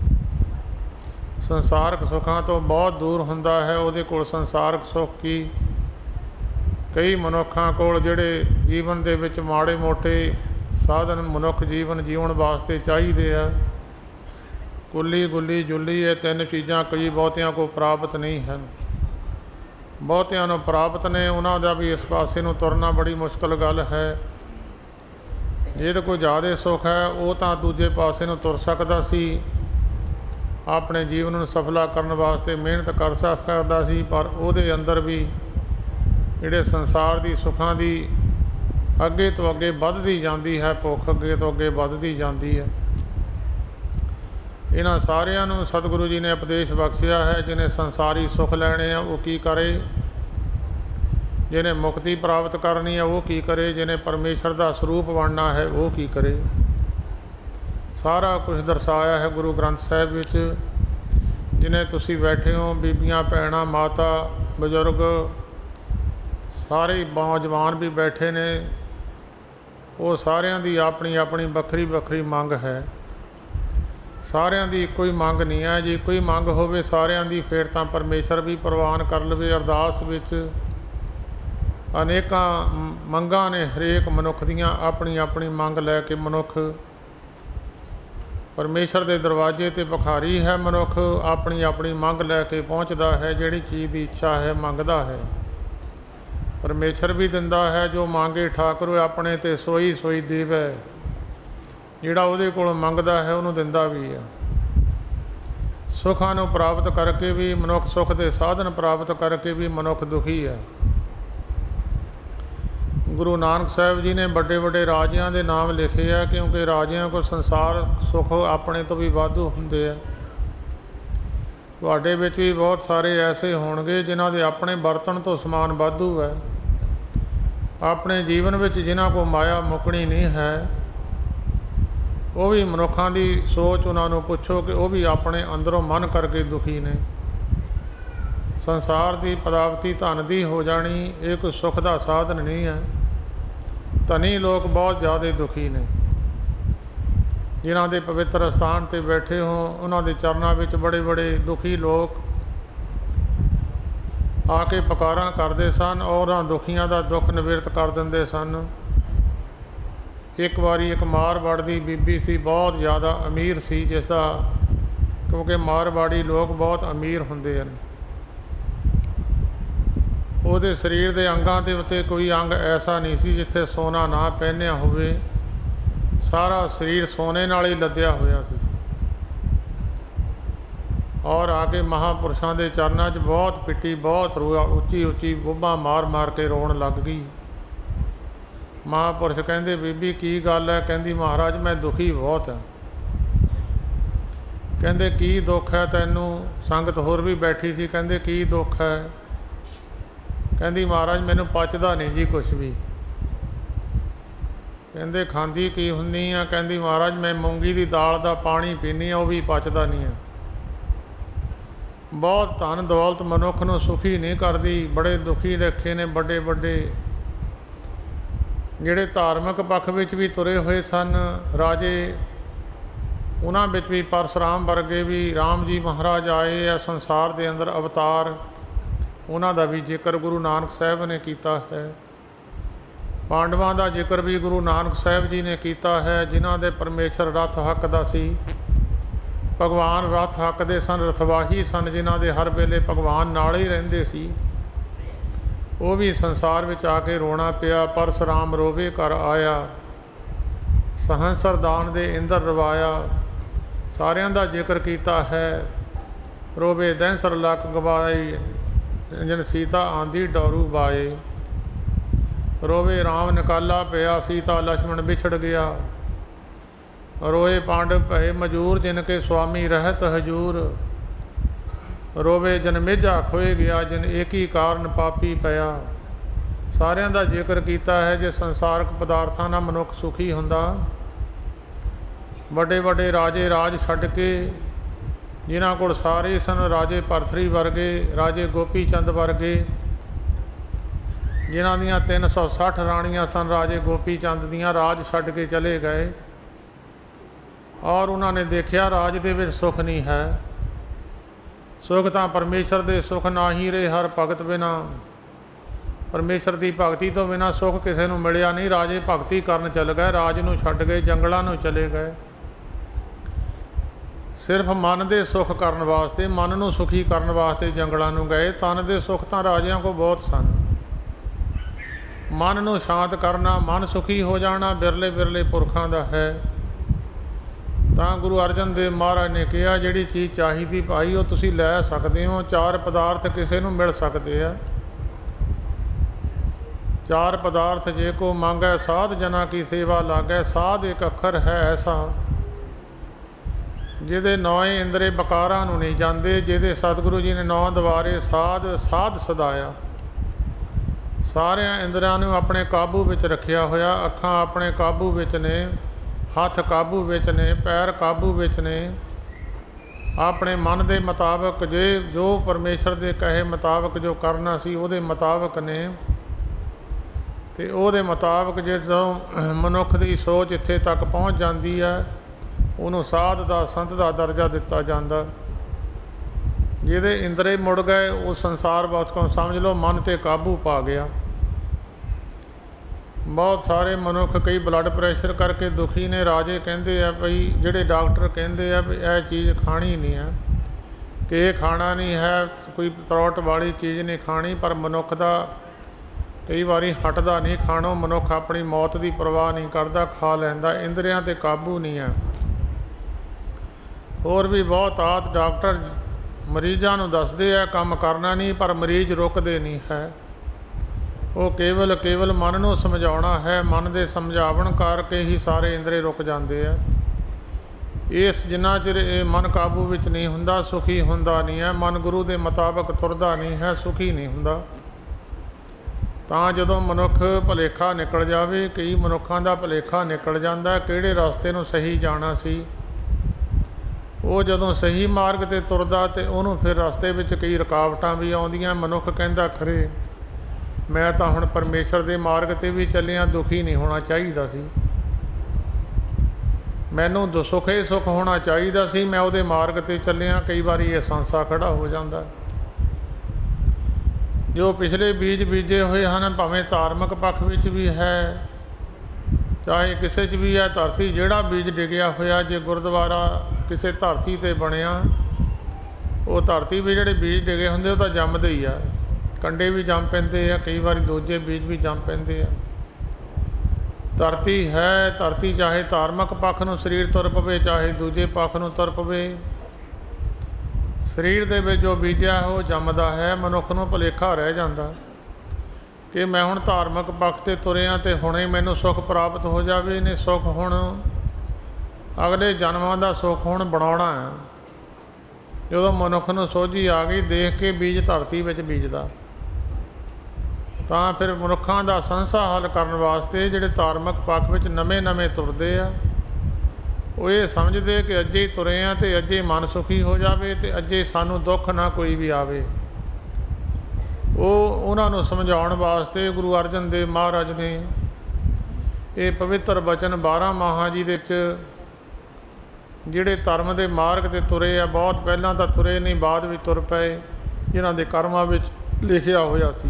A: ਸੰਸਾਰਕ ਸੁੱਖਾਂ ਤੋਂ ਬਹੁਤ ਦੂਰ ਹੁੰਦਾ ਹੈ, ਉਹਦੇ ਕੋਲ ਸੰਸਾਰਕ ਸੁੱਖ ਕੀ। ਕਈ ਮਨੁੱਖਾਂ ਕੋਲ ਜਿਹੜੇ ਜੀਵਨ ਦੇ ਵਿੱਚ ਮਾੜੇ ਮੋਟੇ ਸਾਧਨ ਮਨੁੱਖ ਜੀਵਨ ਜੀਉਣ ਵਾਸਤੇ ਚਾਹੀਦੇ ਆ, ਕੁੱਲੀ ਗੁੱਲੀ ਜੁੱਲੀ, ਇਹ ਤਿੰਨ ਚੀਜ਼ਾਂ ਕਈ ਬਹੁਤਿਆਂ ਕੋਲ ਪ੍ਰਾਪਤ ਨਹੀਂ ਹਨ। ਬਹੁਤਿਆਂ ਨੂੰ ਪ੍ਰਾਪਤ ਨੇ, ਉਹਨਾਂ ਦਾ ਵੀ ਇਸ ਪਾਸੇ ਨੂੰ ਤੁਰਨਾ ਬੜੀ ਮੁਸ਼ਕਲ ਗੱਲ ਹੈ। ਜਿਹਦੇ ਕੋਲ ਜ਼ਿਆਦਾ ਸੁੱਖ ਹੈ ਉਹ ਤਾਂ ਦੂਜੇ ਪਾਸੇ ਨੂੰ ਤੁਰ ਸਕਦਾ ਸੀ, ਆਪਣੇ ਜੀਵਨ ਨੂੰ ਸਫਲਾ ਕਰਨ ਵਾਸਤੇ ਮਿਹਨਤ ਕਰ ਸਕਦਾ ਸੀ, ਪਰ ਉਹਦੇ ਅੰਦਰ ਵੀ ਜਿਹੜੇ ਸੰਸਾਰ ਦੀ ਸੁੱਖਾਂ ਦੀ ਅੱਗੇ ਤੋਂ ਅੱਗੇ ਵੱਧਦੀ ਜਾਂਦੀ ਹੈ, ਭੁੱਖ ਅੱਗੇ ਤੋਂ ਅੱਗੇ ਵੱਧਦੀ ਜਾਂਦੀ ਹੈ। ਇਹਨਾਂ ਸਾਰਿਆਂ ਨੂੰ ਸਤਿਗੁਰੂ ਜੀ ਨੇ ਉਪਦੇਸ਼ ਬਖਸ਼ਿਆ ਹੈ। ਜਿਹਨੇ ਸੰਸਾਰੀ ਸੁੱਖ ਲੈਣੇ ਆ ਉਹ ਕੀ ਕਰੇ, ਜਿਹਨੇ ਮੁਕਤੀ ਪ੍ਰਾਪਤ ਕਰਨੀ ਹੈ ਉਹ ਕੀ ਕਰੇ, ਜਿਹਨੇ ਪਰਮੇਸ਼ਰ ਦਾ ਸਰੂਪ ਬਣਨਾ ਹੈ ਉਹ ਕੀ ਕਰੇ। ਸਾਰਾ ਕੁਝ ਦਰਸਾਇਆ ਹੈ ਗੁਰੂ ਗ੍ਰੰਥ ਸਾਹਿਬ ਵਿੱਚ। जिन्हें तुसी बैठे हो, बीबियां भैणां माता बजुर्ग सारे नौजवान भी बैठे ने, वो सारिਆਂ ਦੀ ਆਪਣੀ ਆਪਣੀ ਵੱਖਰੀ ਵੱਖਰੀ ਮੰਗ ਹੈ। ਸਾਰਿਆਂ ਦੀ ਇੱਕੋ ਹੀ ਮੰਗ ਨਹੀਂ ਹੈ। ਜੇ ਇੱਕੋ ਹੀ ਮੰਗ ਹੋਵੇ ਸਾਰਿਆਂ ਦੀ, ਫਿਰ ਤਾਂ ਪਰਮੇਸ਼ਰ ਵੀ ਪ੍ਰਵਾਨ ਕਰ ਲਵੇ। ਅਰਦਾਸ ਵਿੱਚ ਅਨੇਕਾਂ ਮੰਗਾਂ ਨੇ, ਹਰੇਕ ਮਨੁੱਖ ਦੀਆਂ ਆਪਣੀ ਆਪਣੀ ਮੰਗ ਲੈ ਕੇ ਮਨੁੱਖ ਪਰਮੇਸ਼ਰ ਦੇ ਦਰਵਾਜ਼ੇ 'ਤੇ ਭਿਖਾਰੀ ਹੈ। ਮਨੁੱਖ ਆਪਣੀ ਆਪਣੀ ਮੰਗ ਲੈ ਕੇ ਪਹੁੰਚਦਾ ਹੈ, ਜਿਹੜੀ ਚੀਜ਼ ਦੀ ਇੱਛਾ ਹੈ ਮੰਗਦਾ ਹੈ। ਪਰਮੇਸ਼ਰ ਵੀ ਦਿੰਦਾ ਹੈ, ਜੋ ਮੰਗੇ ਠਾਕੁਰ ਆਪਣੇ 'ਤੇ ਸੋਈ ਸੋਈ ਦੇਵੈ। ਜਿਹੜਾ ਉਹਦੇ ਕੋਲ ਮੰਗਦਾ ਹੈ ਉਹਨੂੰ ਦਿੰਦਾ ਵੀ ਹੈ। ਸੁੱਖਾਂ ਨੂੰ ਪ੍ਰਾਪਤ ਕਰਕੇ ਵੀ ਮਨੁੱਖ, ਸੁੱਖ ਦੇ ਸਾਧਨ ਪ੍ਰਾਪਤ ਕਰਕੇ ਵੀ ਮਨੁੱਖ ਦੁਖੀ ਹੈ। ਗੁਰੂ ਨਾਨਕ ਸਾਹਿਬ ਜੀ ਨੇ ਵੱਡੇ ਵੱਡੇ ਰਾਜਿਆਂ ਦੇ ਨਾਮ ਲਿਖੇ ਆ, ਕਿਉਂਕਿ ਰਾਜਿਆਂ ਕੋਲ ਸੰਸਾਰ ਸੁੱਖ ਆਪਣੇ ਤੋਂ ਵੀ ਵਾਧੂ ਹੁੰਦੇ ਆ। ਤੁਹਾਡੇ ਵਿੱਚ ਵੀ ਬਹੁਤ ਸਾਰੇ ਐਸੇ ਹੋਣਗੇ ਜਿਨ੍ਹਾਂ ਦੇ ਆਪਣੇ ਬਰਤਨ ਤੋਂ ਸਮਾਨ ਵਾਧੂ ਹੈ। ਆਪਣੇ ਜੀਵਨ ਵਿੱਚ ਜਿਨ੍ਹਾਂ ਕੋਲ ਮਾਇਆ ਮੁੱਕਣੀ ਨਹੀਂ ਹੈ, ਉਹ ਵੀ ਮਨੁੱਖਾਂ ਦੀ ਸੋਚ ਉਹਨਾਂ ਨੂੰ ਪੁੱਛੋ ਕਿ ਉਹ ਵੀ ਆਪਣੇ ਅੰਦਰੋਂ ਮਨ ਕਰਕੇ ਦੁਖੀ ਨੇ। ਸੰਸਾਰ ਦੀ ਪ੍ਰਾਪਤੀ ਧਨ ਦੀ ਹੋ ਜਾਣੀ, ਇਹ ਕੋਈ ਸੁੱਖ ਦਾ ਸਾਧਨ ਨਹੀਂ ਹੈ। ਧਨੀ ਲੋਕ ਬਹੁਤ ਜ਼ਿਆਦਾ ਦੁਖੀ ਨੇ। ਜਿਨ੍ਹਾਂ ਦੇ ਪਵਿੱਤਰ ਸਥਾਨ 'ਤੇ ਬੈਠੇ ਹੋ, ਉਹਨਾਂ ਦੇ ਚਰਨਾਂ ਵਿੱਚ ਬੜੇ ਬੜੇ ਦੁਖੀ ਲੋਕ ਆ ਕੇ ਪੁਕਾਰਾਂ ਕਰਦੇ ਸਨ ਔਰ ਉਹਨਾਂ ਦੁਖੀਆਂ ਦਾ ਦੁੱਖ ਨਿਵਰਤ ਕਰ ਦਿੰਦੇ ਸਨ। ਇੱਕ ਵਾਰੀ ਇੱਕ ਮਾਰਵਾੜ ਦੀ ਬੀਬੀ ਸੀ, ਬਹੁਤ ਜ਼ਿਆਦਾ ਅਮੀਰ ਸੀ, ਜਿਸ ਦਾ, ਕਿਉਂਕਿ ਮਾਰਵਾੜੀ ਲੋਕ ਬਹੁਤ ਅਮੀਰ ਹੁੰਦੇ ਹਨ। ਉਹਦੇ ਸਰੀਰ ਦੇ ਅੰਗਾਂ ਦੇ ਉੱਤੇ ਕੋਈ ਅੰਗ ਐਸਾ ਨਹੀਂ ਸੀ ਜਿੱਥੇ ਸੋਨਾ ਨਾ ਪਹਿਨਿਆ ਹੋਵੇ। ਸਾਰਾ ਸਰੀਰ ਸੋਨੇ ਨਾਲ ਹੀ ਲੱਦਿਆ ਹੋਇਆ ਸੀ। ਔਰ ਆ ਕੇ ਮਹਾਂਪੁਰਸ਼ਾਂ ਦੇ ਚਰਨਾਂ 'ਚ ਬਹੁਤ ਪਿੱਟੀ, ਬਹੁਤ ਰੋਆ, ਉੱਚੀ ਉੱਚੀ ਬੁੱਭਾਂ ਮਾਰ ਮਾਰ ਕੇ ਰੋਣ ਲੱਗ ਗਈ। ਮਹਾਂਪੁਰਸ਼ ਕਹਿੰਦੇ, ਬੀਬੀ ਕੀ ਗੱਲ ਹੈ? ਕਹਿੰਦੀ, ਮਹਾਰਾਜ ਮੈਂ ਦੁਖੀ ਬਹੁਤ ਹਾਂ। ਕਹਿੰਦੇ, ਕੀ ਦੁੱਖ ਹੈ ਤੈਨੂੰ? ਸੰਗਤ ਹੋਰ ਵੀ ਬੈਠੀ ਸੀ। ਕਹਿੰਦੇ, ਕੀ ਦੁੱਖ ਹੈ? ਕਹਿੰਦੀ, ਮਹਾਰਾਜ ਮੈਨੂੰ ਪਚਦਾ ਨਹੀਂ ਜੀ ਕੁਛ ਵੀ। ਕਹਿੰਦੇ, ਖਾਂਦੀ ਕੀ ਹੁੰਦੀ ਆ? ਕਹਿੰਦੀ, ਮਹਾਰਾਜ ਮੈਂ ਮੂੰਗੀ ਦੀ ਦਾਲ ਦਾ ਪਾਣੀ ਪੀਂਦੀ ਹਾਂ, ਉਹ ਵੀ ਪਚਦਾ ਨਹੀਂ ਹੈ। ਬਹੁਤ ਧਨ ਦੌਲਤ ਮਨੁੱਖ ਨੂੰ ਸੁਖੀ ਨਹੀਂ ਕਰਦੀ। ਬੜੇ ਦੁਖੀ ਰੱਖੇ ਨੇ ਵੱਡੇ ਵੱਡੇ ਜਿਹੜੇ ਧਾਰਮਿਕ ਪੱਖ ਵਿੱਚ ਵੀ ਤੁਰੇ ਹੋਏ ਸਨ ਰਾਜੇ। ਉਹਨਾਂ ਵਿੱਚ ਵੀ ਪਰਸ਼ੁਰਾਮ ਵਰਗੇ ਵੀ, ਰਾਮ ਜੀ ਮਹਾਰਾਜ ਆਏ ਆ ਸੰਸਾਰ ਦੇ ਅੰਦਰ ਅਵਤਾਰ, ਉਹਨਾਂ ਦਾ ਵੀ ਜ਼ਿਕਰ ਗੁਰੂ ਨਾਨਕ ਸਾਹਿਬ ਨੇ ਕੀਤਾ ਹੈ। ਪਾਂਡਵਾਂ ਦਾ ਜ਼ਿਕਰ ਵੀ ਗੁਰੂ ਨਾਨਕ ਸਾਹਿਬ ਜੀ ਨੇ ਕੀਤਾ ਹੈ, ਜਿਨ੍ਹਾਂ ਦੇ ਪਰਮੇਸ਼ਰ ਰਥ ਹੱਕ ਦਾ ਸੀ। ਭਗਵਾਨ ਰਥ ਹੱਕ ਦੇ ਸਨ, ਰਥਵਾਹੀ ਸਨ, ਜਿਨ੍ਹਾਂ ਦੇ ਹਰ ਵੇਲੇ ਭਗਵਾਨ ਨਾਲ ਹੀ ਰਹਿੰਦੇ ਸੀ। ਉਹ ਵੀ ਸੰਸਾਰ ਵਿੱਚ ਆ ਕੇ ਰੋਣਾ ਪਿਆ। ਪਰਸ਼ੁਰਾਮ ਰੋਵੇ ਘਰ ਆਇਆ, ਸਹੰਸਰ ਦਾਨ ਦੇ ਇੰਦਰ ਰਵਾਇਆ। ਸਾਰਿਆਂ ਦਾ ਜ਼ਿਕਰ ਕੀਤਾ ਹੈ। ਰੋਵੇ ਦੈਂਸਰ ਲੱਕ ਗਵਾਈ, ਜਨ ਸੀਤਾ ਆਂਦੀ ਡੋਰੂ ਬਾਏ। ਰੋਵੇ ਰਾਮ ਨਿਕਾਲਾ ਪਿਆ, ਸੀਤਾ ਲਛਮਣ ਵਿਛੜ ਗਿਆ। ਰੋਏ ਪਾਂਡਵ ਭਏ ਮਜੂਰ, ਜਿਨ ਕੇ ਸੁਆਮੀ ਰਹਿਤ ਹਜੂਰ। ਰੋਵੇ ਜਨ ਮੇਝਾ ਖੋਏ ਗਿਆ, ਜਿਨ ਏਕੀ ਕਾਰਨ ਪਾਪੀ ਪਿਆ। ਸਾਰਿਆਂ ਦਾ ਜ਼ਿਕਰ ਕੀਤਾ ਹੈ। ਜੇ ਸੰਸਾਰਕ ਪਦਾਰਥਾਂ ਨਾਲ ਮਨੁੱਖ ਸੁਖੀ ਹੁੰਦਾ, ਵੱਡੇ ਵੱਡੇ ਰਾਜੇ ਰਾਜ ਛੱਡ ਕੇ, ਜਿਨ੍ਹਾਂ ਕੋਲ ਸਾਰੇ ਸਨ, ਰਾਜੇ ਭਰਥਰੀ ਵਰਗੇ, ਰਾਜੇ ਗੋਪੀ ਚੰਦ ਵਰਗੇ, ਜਿਨ੍ਹਾਂ ਦੀਆਂ ਤਿੰਨ ਸੌ ਸੱਠ ਰਾਣੀਆਂ ਸਨ, ਰਾਜੇ ਗੋਪੀ ਚੰਦ ਦੀਆਂ, ਰਾਜ ਛੱਡ ਕੇ ਚਲੇ ਗਏ। ਔਰ ਉਹਨਾਂ ਨੇ ਦੇਖਿਆ ਰਾਜ ਦੇ ਵਿੱਚ ਸੁੱਖ ਨਹੀਂ ਹੈ। ਸੁੱਖ ਤਾਂ ਪਰਮੇਸ਼ਰ ਦੇ ਸੁੱਖ ਨਾ ਹੀ ਰਹੇ। ਹਰ ਭਗਤ ਬਿਨਾ, ਪਰਮੇਸ਼ਰ ਦੀ ਭਗਤੀ ਤੋਂ ਬਿਨਾਂ ਸੁੱਖ ਕਿਸੇ ਨੂੰ ਮਿਲਿਆ ਨਹੀਂ। ਰਾਜੇ ਭਗਤੀ ਕਰਨ ਚੱਲ ਗਏ, ਰਾਜ ਨੂੰ ਛੱਡ ਗਏ, ਜੰਗਲਾਂ ਨੂੰ ਚਲੇ ਗਏ। ਸਿਰਫ ਮਨ ਦੇ ਸੁੱਖ ਕਰਨ ਵਾਸਤੇ, ਮਨ ਨੂੰ ਸੁਖੀ ਕਰਨ ਵਾਸਤੇ ਜੰਗਲਾਂ ਨੂੰ ਗਏ। ਤਨ ਦੇ ਸੁੱਖ ਤਾਂ ਰਾਜਿਆਂ ਕੋਲ ਬਹੁਤ ਸਨ। ਮਨ ਨੂੰ ਸ਼ਾਂਤ ਕਰਨਾ, ਮਨ ਸੁਖੀ ਹੋ ਜਾਣਾ ਬਿਰਲੇ ਬਿਰਲੇ ਪੁਰਖਾਂ ਦਾ ਹੈ। ਤਾਂ ਗੁਰੂ ਅਰਜਨ ਦੇਵ ਮਹਾਰਾਜ ਨੇ ਕਿਹਾ, ਜਿਹੜੀ ਚੀਜ਼ ਚਾਹੀਦੀ ਭਾਈ ਉਹ ਤੁਸੀਂ ਲੈ ਸਕਦੇ ਹੋ। ਚਾਰ ਪਦਾਰਥ ਕਿਸੇ ਨੂੰ ਮਿਲ ਸਕਦੇ ਆ। ਚਾਰ ਪਦਾਰਥ ਜੇ ਕੋ ਮੰਗੈ, ਸਾਧ ਜਨਾ ਕੀ ਸੇਵਾ ਲਾਗੈ। ਸਾਧ ਇੱਕ ਅੱਖਰ ਹੈ ਐਸਾ, ਜਿਹਦੇ ਨੌਂ ਇੰਦਰੇ ਬਕਾਰਾਂ ਨੂੰ ਨਹੀਂ ਜਾਂਦੇ, ਜਿਹਦੇ ਸਤਿਗੁਰੂ ਜੀ ਨੇ ਨੌਂ ਦੁਆਰੇ ਸਾਧ ਸਾਧ ਸਦਾਇਆ। ਸਾਰਿਆਂ ਇੰਦਰਿਆਂ ਨੂੰ ਆਪਣੇ ਕਾਬੂ ਵਿੱਚ ਰੱਖਿਆ ਹੋਇਆ। ਅੱਖਾਂ ਆਪਣੇ ਕਾਬੂ ਵਿੱਚ ਨੇ, ਹੱਥ ਕਾਬੂ ਵਿੱਚ ਨੇ, ਪੈਰ ਕਾਬੂ ਵਿੱਚ ਨੇ, ਆਪਣੇ ਮਨ ਦੇ ਮੁਤਾਬਕ ਜੇ ਜੋ ਪਰਮੇਸ਼ਰ ਦੇ ਕਹੇ ਮੁਤਾਬਕ ਜੋ ਕਰਨਾ ਸੀ ਉਹਦੇ ਮੁਤਾਬਕ ਨੇ। ਅਤੇ ਉਹਦੇ ਮੁਤਾਬਕ ਜਦੋਂ ਮਨੁੱਖ ਦੀ ਸੋਚ ਇੱਥੇ ਤੱਕ ਪਹੁੰਚ ਜਾਂਦੀ ਹੈ ਉਹਨੂੰ ਸਾਧ ਦਾ ਸੰਤ ਦਾ ਦਰਜਾ ਦਿੱਤਾ ਜਾਂਦਾ। ਜਿਹਦੇ ਇੰਦਰੇ ਮੁੜ ਗਏ ਉਹ ਸੰਸਾਰ ਬਹੁਤ ਕੋ ਸਮਝ ਲਓ ਮਨ 'ਤੇ ਕਾਬੂ ਪਾ ਗਿਆ। ਬਹੁਤ ਸਾਰੇ ਮਨੁੱਖ ਕਈ ਬਲੱਡ ਪ੍ਰੈਸ਼ਰ ਕਰਕੇ ਦੁਖੀ ਨੇ। ਰਾਜੇ ਕਹਿੰਦੇ ਆ ਭਈ, ਜਿਹੜੇ ਡਾਕਟਰ ਕਹਿੰਦੇ ਆ ਵੀ ਇਹ ਚੀਜ਼ ਖਾਣੀ ਨਹੀਂ ਹੈ, ਕਿ ਇਹ ਖਾਣਾ ਨਹੀਂ ਹੈ, ਕੋਈ ਤਰੌਟ ਵਾਲੀ ਚੀਜ਼ ਨਹੀਂ ਖਾਣੀ। ਪਰ ਮਨੁੱਖ ਦਾ ਕਈ ਵਾਰੀ ਹਟਦਾ ਨਹੀਂ ਖਾਣੋਂ। ਮਨੁੱਖ ਆਪਣੀ ਮੌਤ ਦੀ ਪਰਵਾਹ ਨਹੀਂ ਕਰਦਾ, ਖਾ ਲੈਂਦਾ। ਇੰਦਰੀਆਂ 'ਤੇ ਕਾਬੂ ਨਹੀਂ ਹੈ। ਹੋਰ ਵੀ ਬਹੁਤ ਆਤ ਡਾਕਟਰ ਮਰੀਜ਼ਾਂ ਨੂੰ ਦੱਸਦੇ ਆ ਕੰਮ ਕਰਨਾ ਨਹੀਂ, ਪਰ ਮਰੀਜ਼ ਰੁਕਦੇ ਨਹੀਂ ਹੈ। ਉਹ ਕੇਵਲ ਕੇਵਲ ਮਨ ਨੂੰ ਸਮਝਾਉਣਾ ਹੈ। ਮਨ ਦੇ ਸਮਝਾਵਣ ਕਰਕੇ ਹੀ ਸਾਰੇ ਇੰਦਰੇ ਰੁਕ ਜਾਂਦੇ ਆ। ਇਸ ਜਿੰਨਾ ਚਿਰ ਇਹ ਮਨ ਕਾਬੂ ਵਿੱਚ ਨਹੀਂ ਹੁੰਦਾ ਸੁਖੀ ਹੁੰਦਾ ਨਹੀਂ ਹੈ। ਮਨ ਗੁਰੂ ਦੇ ਮੁਤਾਬਕ ਤੁਰਦਾ ਨਹੀਂ ਹੈ, ਸੁਖੀ ਨਹੀਂ ਹੁੰਦਾ। ਤਾਂ ਜਦੋਂ ਮਨੁੱਖ ਭੁਲੇਖਾ ਨਿਕਲ ਜਾਵੇ, ਕਈ ਮਨੁੱਖਾਂ ਦਾ ਭੁਲੇਖਾ ਨਿਕਲ ਜਾਂਦਾ ਕਿਹੜੇ ਰਸਤੇ ਨੂੰ ਸਹੀ ਜਾਣਾ ਸੀ। ਉਹ ਜਦੋਂ ਸਹੀ ਮਾਰਗ 'ਤੇ ਤੁਰਦਾ ਅਤੇ ਉਹਨੂੰ ਫਿਰ ਰਸਤੇ ਵਿੱਚ ਕਈ ਰੁਕਾਵਟਾਂ ਵੀ ਆਉਂਦੀਆਂ। ਮਨੁੱਖ ਕਹਿੰਦਾ ਖਰੇ ਮੈਂ ਤਾਂ ਹੁਣ ਪਰਮੇਸ਼ਰ ਦੇ ਮਾਰਗ 'ਤੇ ਵੀ ਚੱਲਿਆ, ਦੁਖੀ ਨਹੀਂ ਹੋਣਾ ਚਾਹੀਦਾ ਸੀ, ਮੈਨੂੰ ਦੁ ਸੁਖੇ ਸੁਖ ਹੋਣਾ ਚਾਹੀਦਾ ਸੀ, ਮੈਂ ਉਹਦੇ ਮਾਰਗ 'ਤੇ ਚੱਲਿਆ। ਕਈ ਵਾਰੀ ਇਹ ਸੰਸਾ ਖੜ੍ਹਾ ਹੋ ਜਾਂਦਾ। ਜੋ ਪਿਛਲੇ ਬੀਜ ਬੀਜੇ ਹੋਏ ਹਨ, ਭਾਵੇਂ ਧਾਰਮਿਕ ਪੱਖ ਵਿੱਚ ਵੀ ਹੈ ਚਾਹੇ ਕਿਸੇ 'ਚ ਵੀ ਹੈ, ਧਰਤੀ ਜਿਹੜਾ ਬੀਜ ਡਿੱਗਿਆ ਹੋਇਆ, ਜੇ ਗੁਰਦੁਆਰਾ ਕਿਸੇ ਧਰਤੀ 'ਤੇ ਬਣਿਆ, ਉਹ ਧਰਤੀ ਵੀ ਜਿਹੜੇ ਬੀਜ ਡਿੱਗੇ ਹੁੰਦੇ ਉਹ ਤਾਂ ਜੰਮਦੇ ਹੀ ਆ। ਕੰਡੇ ਵੀ ਜੰਮ ਪੈਂਦੇ ਆ, ਕਈ ਵਾਰੀ ਦੂਜੇ ਬੀਜ ਵੀ ਜੰਮ ਪੈਂਦੇ ਆ। ਧਰਤੀ ਹੈ, ਧਰਤੀ ਚਾਹੇ ਧਾਰਮਿਕ ਪੱਖ ਨੂੰ ਸਰੀਰ ਤੁਰ ਪਵੇ, ਚਾਹੇ ਦੂਜੇ ਪੱਖ ਨੂੰ ਤੁਰ ਪਵੇ, ਸਰੀਰ ਦੇ ਵਿੱਚ ਜੋ ਬੀਜਿਆ ਉਹ ਜੰਮਦਾ ਹੈ। ਮਨੁੱਖ ਨੂੰ ਭੁਲੇਖਾ ਰਹਿ ਜਾਂਦਾ ਕਿ ਮੈਂ ਹੁਣ ਧਾਰਮਿਕ ਪੱਖ 'ਤੇ ਤੁਰਿਆ ਅਤੇ ਹੁਣੇ ਮੈਨੂੰ ਸੁੱਖ ਪ੍ਰਾਪਤ ਹੋ ਜਾਵੇ। ਨੇ ਸੁੱਖ ਹੁਣ ਅਗਲੇ ਜਨਮਾਂ ਦਾ ਸੁੱਖ ਹੁਣ ਬਣਾਉਣਾ ਹੈ। ਜਦੋਂ ਮਨੁੱਖ ਨੂੰ ਸੋਝੀ ਆ ਗਈ, ਦੇਖ ਕੇ ਬੀਜ ਧਰਤੀ ਵਿੱਚ ਬੀਜਦਾ, ਤਾਂ ਫਿਰ ਮਨੁੱਖਾਂ ਦਾ ਸੰਸਾ ਹੱਲ ਕਰਨ ਵਾਸਤੇ ਜਿਹੜੇ ਧਾਰਮਿਕ ਪੱਖ ਵਿੱਚ ਨਵੇਂ ਨਵੇਂ ਤੁਰਦੇ ਆ, ਉਹ ਇਹ ਸਮਝਦੇ ਕਿ ਅੱਜੇ ਹੀ ਤੁਰੇ ਆ ਅਤੇ ਅੱਜੇ ਮਨ ਸੁਖੀ ਹੋ ਜਾਵੇ ਅਤੇ ਅੱਜੇ ਸਾਨੂੰ ਦੁੱਖ ਨਾ ਕੋਈ ਵੀ ਆਵੇ। ਉਹ ਉਹਨਾਂ ਨੂੰ ਸਮਝਾਉਣ ਵਾਸਤੇ ਗੁਰੂ ਅਰਜਨ ਦੇਵ ਮਹਾਰਾਜ ਨੇ ਇਹ ਪਵਿੱਤਰ ਬਚਨ ਬਾਰਾਂ ਮਾਹਾਂ ਜੀ ਦੇ ਵਿੱਚ ਜਿਹੜੇ ਧਰਮ ਦੇ ਮਾਰਗ 'ਤੇ ਤੁਰੇ ਆ, ਬਹੁਤ ਪਹਿਲਾਂ ਤਾਂ ਤੁਰੇ ਨਹੀਂ, ਬਾਅਦ ਵਿੱਚ ਤੁਰ ਪਏ, ਜਿਨ੍ਹਾਂ ਦੇ ਕਰਮਾਂ ਵਿੱਚ ਲਿਖਿਆ ਹੋਇਆ ਸੀ।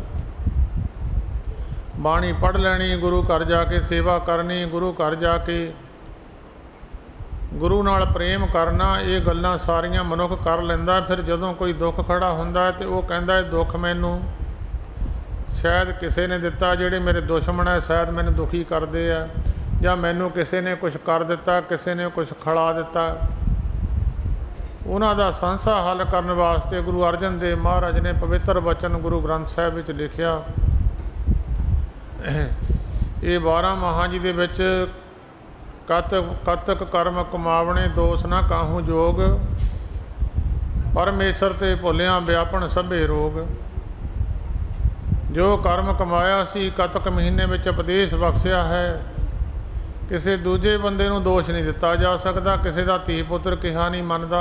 A: ਬਾਣੀ ਪੜ੍ਹ ਲੈਣੀ, ਗੁਰੂ ਘਰ ਜਾ ਕੇ ਸੇਵਾ ਕਰਨੀ, ਗੁਰੂ ਘਰ ਜਾ ਕੇ ਗੁਰੂ ਨਾਲ ਪ੍ਰੇਮ ਕਰਨਾ, ਇਹ ਗੱਲਾਂ ਸਾਰੀਆਂ ਮਨੁੱਖ ਕਰ ਲੈਂਦਾ। ਫਿਰ ਜਦੋਂ ਕੋਈ ਦੁੱਖ ਖੜ੍ਹਾ ਹੁੰਦਾ ਅਤੇ ਉਹ ਕਹਿੰਦਾ ਇਹ ਦੁੱਖ ਮੈਨੂੰ ਸ਼ਾਇਦ ਕਿਸੇ ਨੇ ਦਿੱਤਾ, ਜਿਹੜੇ ਮੇਰੇ ਦੁਸ਼ਮਣ ਹੈ ਸ਼ਾਇਦ ਮੈਨੂੰ ਦੁਖੀ ਕਰਦੇ ਆ, ਜਾਂ ਮੈਨੂੰ ਕਿਸੇ ਨੇ ਕੁਛ ਕਰ ਦਿੱਤਾ, ਕਿਸੇ ਨੇ ਕੁਛ ਖਿਲਾ ਦਿੱਤਾ। ਉਹਨਾਂ ਦਾ ਸੰਸਾ ਹੱਲ ਕਰਨ ਵਾਸਤੇ ਗੁਰੂ ਅਰਜਨ ਦੇਵ ਮਹਾਰਾਜ ਨੇ ਪਵਿੱਤਰ ਬਚਨ ਗੁਰੂ ਗ੍ਰੰਥ ਸਾਹਿਬ ਵਿੱਚ ਲਿਖਿਆ। ਇਹ ਬਾਰਾਂ ਮਾਹਾਂ ਜੀ ਦੇ ਵਿੱਚ ਕਤ ਕਤਕ ਕਰਮ ਕਮਾਵਣੇ ਦੋਸ਼ ਨਾ ਕਾਹੂ ਜੋਗ, ਪਰਮੇਸ਼ਰ 'ਤੇ ਭੁੱਲਿਆਂ ਵਿਆਪਣ ਸਭੇ ਰੋਗ। ਜੋ ਕਰਮ ਕਮਾਇਆ ਸੀ ਕਤਕ ਮਹੀਨੇ ਵਿੱਚ ਉਪਦੇਸ਼ ਬਖਸ਼ਿਆ ਹੈ। ਕਿਸੇ ਦੂਜੇ ਬੰਦੇ ਨੂੰ ਦੋਸ਼ ਨਹੀਂ ਦਿੱਤਾ ਜਾ ਸਕਦਾ, ਕਿਸੇ ਦਾ ਧੀ ਪੁੱਤਰ ਕਿਹਾ ਨਹੀਂ ਮੰਨਦਾ,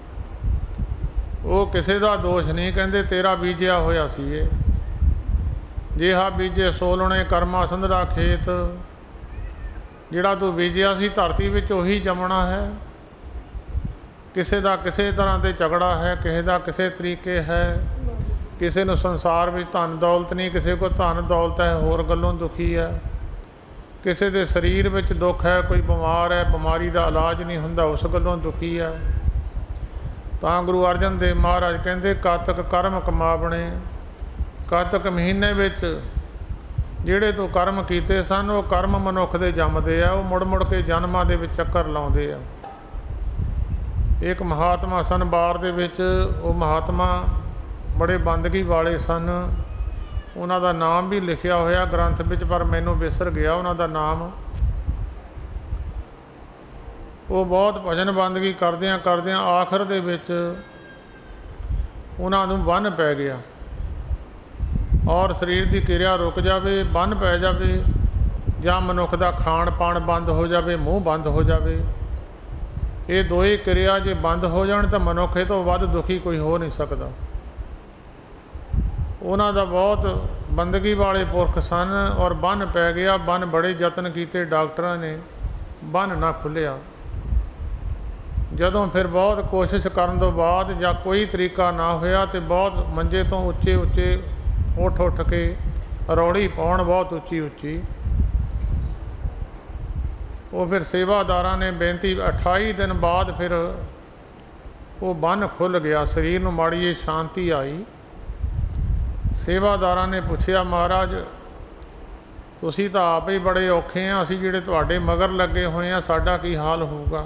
A: ਉਹ ਕਿਸੇ ਦਾ ਦੋਸ਼ ਨਹੀਂ ਕਹਿੰਦੇ ਤੇਰਾ ਬੀਜਿਆ ਹੋਇਆ ਸੀ ਇਹ, ਜਿਹਾ ਬੀਜੇ ਸੋਲਣੇ ਕਰਮਾ ਸੰਧੜਾ ਖੇਤ। ਜਿਹੜਾ ਤੂੰ ਬੀਜਿਆ ਸੀ ਧਰਤੀ ਵਿੱਚ ਉਹੀ ਜੰਮਣਾ ਹੈ। ਕਿਸੇ ਦਾ ਕਿਸੇ ਤਰ੍ਹਾਂ 'ਤੇ ਝਗੜਾ ਹੈ, ਕਿਸੇ ਦਾ ਕਿਸੇ ਤਰੀਕੇ ਹੈ, ਕਿਸੇ ਨੂੰ ਸੰਸਾਰ ਵਿੱਚ ਧਨ ਦੌਲਤ ਨਹੀਂ, ਕਿਸੇ ਕੋਲ ਧਨ ਦੌਲਤ ਹੈ ਹੋਰ ਗੱਲੋਂ ਦੁਖੀ ਹੈ, ਕਿਸੇ ਦੇ ਸਰੀਰ ਵਿੱਚ ਦੁੱਖ ਹੈ, ਕੋਈ ਬਿਮਾਰ ਹੈ ਬਿਮਾਰੀ ਦਾ ਇਲਾਜ ਨਹੀਂ ਹੁੰਦਾ ਉਸ ਗੱਲੋਂ ਦੁਖੀ ਹੈ। ਤਾਂ ਗੁਰੂ ਅਰਜਨ ਦੇਵ ਮਹਾਰਾਜ ਕਹਿੰਦੇ ਕਾਤਕ ਕਰਮ ਕਮਾਵਣੇ। ਕਾਤਕ ਮਹੀਨੇ ਵਿੱਚ ਜਿਹੜੇ ਤੂੰ ਕਰਮ ਕੀਤੇ ਸਨ ਉਹ ਕਰਮ ਮਨੁੱਖ ਦੇ ਜੰਮਦੇ ਆ, ਉਹ ਮੁੜ ਮੁੜ ਕੇ ਜਨਮਾਂ ਦੇ ਵਿੱਚ ਚੱਕਰ ਲਾਉਂਦੇ ਆ। ਇੱਕ ਮਹਾਤਮਾ ਸਨ ਬਾਰ ਦੇ ਵਿੱਚ, ਉਹ ਮਹਾਤਮਾ ਬੜੇ ਬੰਦਗੀ ਵਾਲੇ ਸਨ, ਉਹਨਾਂ ਦਾ ਨਾਮ ਵੀ ਲਿਖਿਆ ਹੋਇਆ ਗ੍ਰੰਥ ਵਿੱਚ ਪਰ ਮੈਨੂੰ ਵਿਸਰ ਗਿਆ ਉਹਨਾਂ ਦਾ ਨਾਮ। ਉਹ ਬਹੁਤ ਭਜਨ ਬੰਦਗੀ ਕਰਦਿਆਂ ਕਰਦਿਆਂ ਆਖਰ ਦੇ ਵਿੱਚ ਉਹਨਾਂ ਨੂੰ ਬੰਨ ਪੈ ਗਿਆ ਔਰ ਸਰੀਰ ਦੀ ਕਿਰਿਆ ਰੁਕ ਜਾਵੇ, ਬੰਨ ਪੈ ਜਾਵੇ, ਜਾਂ ਮਨੁੱਖ ਦਾ ਖਾਣ ਪਾਣ ਬੰਦ ਹੋ ਜਾਵੇ, ਮੂੰਹ ਬੰਦ ਹੋ ਜਾਵੇ, ये दोए क्रिया जे बंद हो जाण तो मनुख ये तो वध दुखी कोई हो नहीं सकता। उन्हां दा बहुत बंदगी वाले पुरख सन और बन पै गया। बन बड़े यतन किए डॉक्टरां ने, बन ना खुलिया। जदों फिर बहुत कोशिश करन तो बाद जां कोई तरीका ना होया तो बहुत मंजे तो उच्चे उच्चे उठ उठ के रौड़ी पाउण, बहुत उच्ची उच्ची। वो फिर सेवादारां ने बेनती, अठाई दिन बाद फिर वो बन खुल गया, शरीर नूं माड़ी जी शांति आई। सेवादारां ने पुछया, महाराज तुसीं तां आप ही बड़े औखे हैं, असीं जिहड़े तुहाडे मगर लगे होए हैं साडा की हाल होऊगा।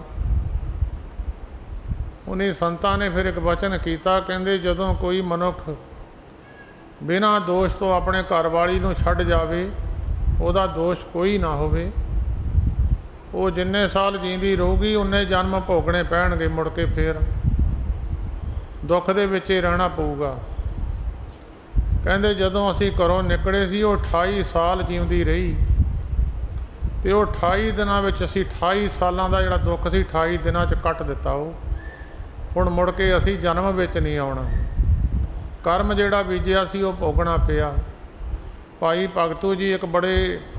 A: उन्हें संतां ने फिर एक वचन किया, कहंदे जदों कोई मनुख बिना दोष तो अपने घरवाली नूं छड्ड जावे, उहदा दोष कोई ना होवे, वो जिन्ने साल जींदी रहूगी उन्ने जन्म भोगने पैणगे, मुड़ के फिर दुख दे विच ही रहना पऊगा। कहंदे जदों असीं घरों निकले सी वो अठाई साल जीउंदी रही, तो वो अठाई दिनां विच असीं अठाई सालां दा जिहड़ा दुख सी अठाई दिनां च कट दिता। वो हुण मुड़ के असीं जन्म विच नहीं आउणा, कर्म जिहड़ा बीजिया सी वो भोगना पिया। भाई भगतू जी एक बड़े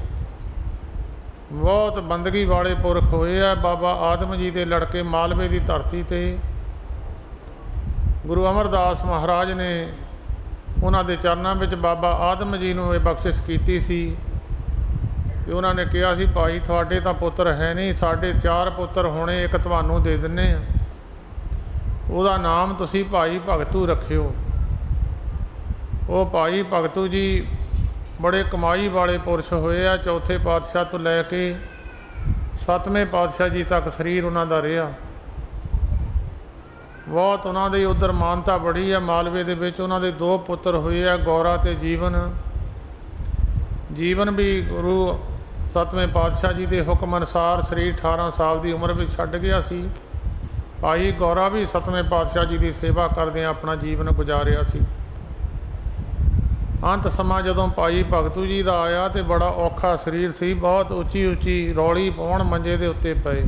A: बहुत बंदगी वाले पुरख होए आ। बाबा आदम जी के लड़के मालवे की धरती ते गुरु अमरदास महाराज ने उन्हां दे चरनां विच बाबा आदम जी नूं ये बख्शिश कीती सी। उन्होंने कहा सी, भाई तुहाडे तां पुत्र है नहीं, साढ़े चार पुत्र होने, एक तुहानूं दे दिन्ने आ, उहदा नाम तुसीं भाई भगतू रखिओ। वो भाई भगतू जी बड़े कमाई वाले पुरुष होए आ। चौथे पातशाह तो लैके सतवें पातशाह जी तक शरीर उन्हां दा रहा। बहुत उन्हां दी उधर मानता बड़ी है। मालवे दे विच उन्हां दे दो पुत्र होए आ, गौरा ते जीवन। जीवन भी गुरु सतवें पातशाह जी के हुक्म अनुसार शरीर अठारह साल की उम्र में छड्ड गया सी। भाई गौरा भी सतवें पातशाह जी की सेवा करदे अपना जीवन गुजारिया सी। अंत समा जदों भाई भगतू जी का आया तो बड़ा औखा शरीर सी, बहुत उच्ची उच्ची रौली पाउण मंजे के उत्ते पए,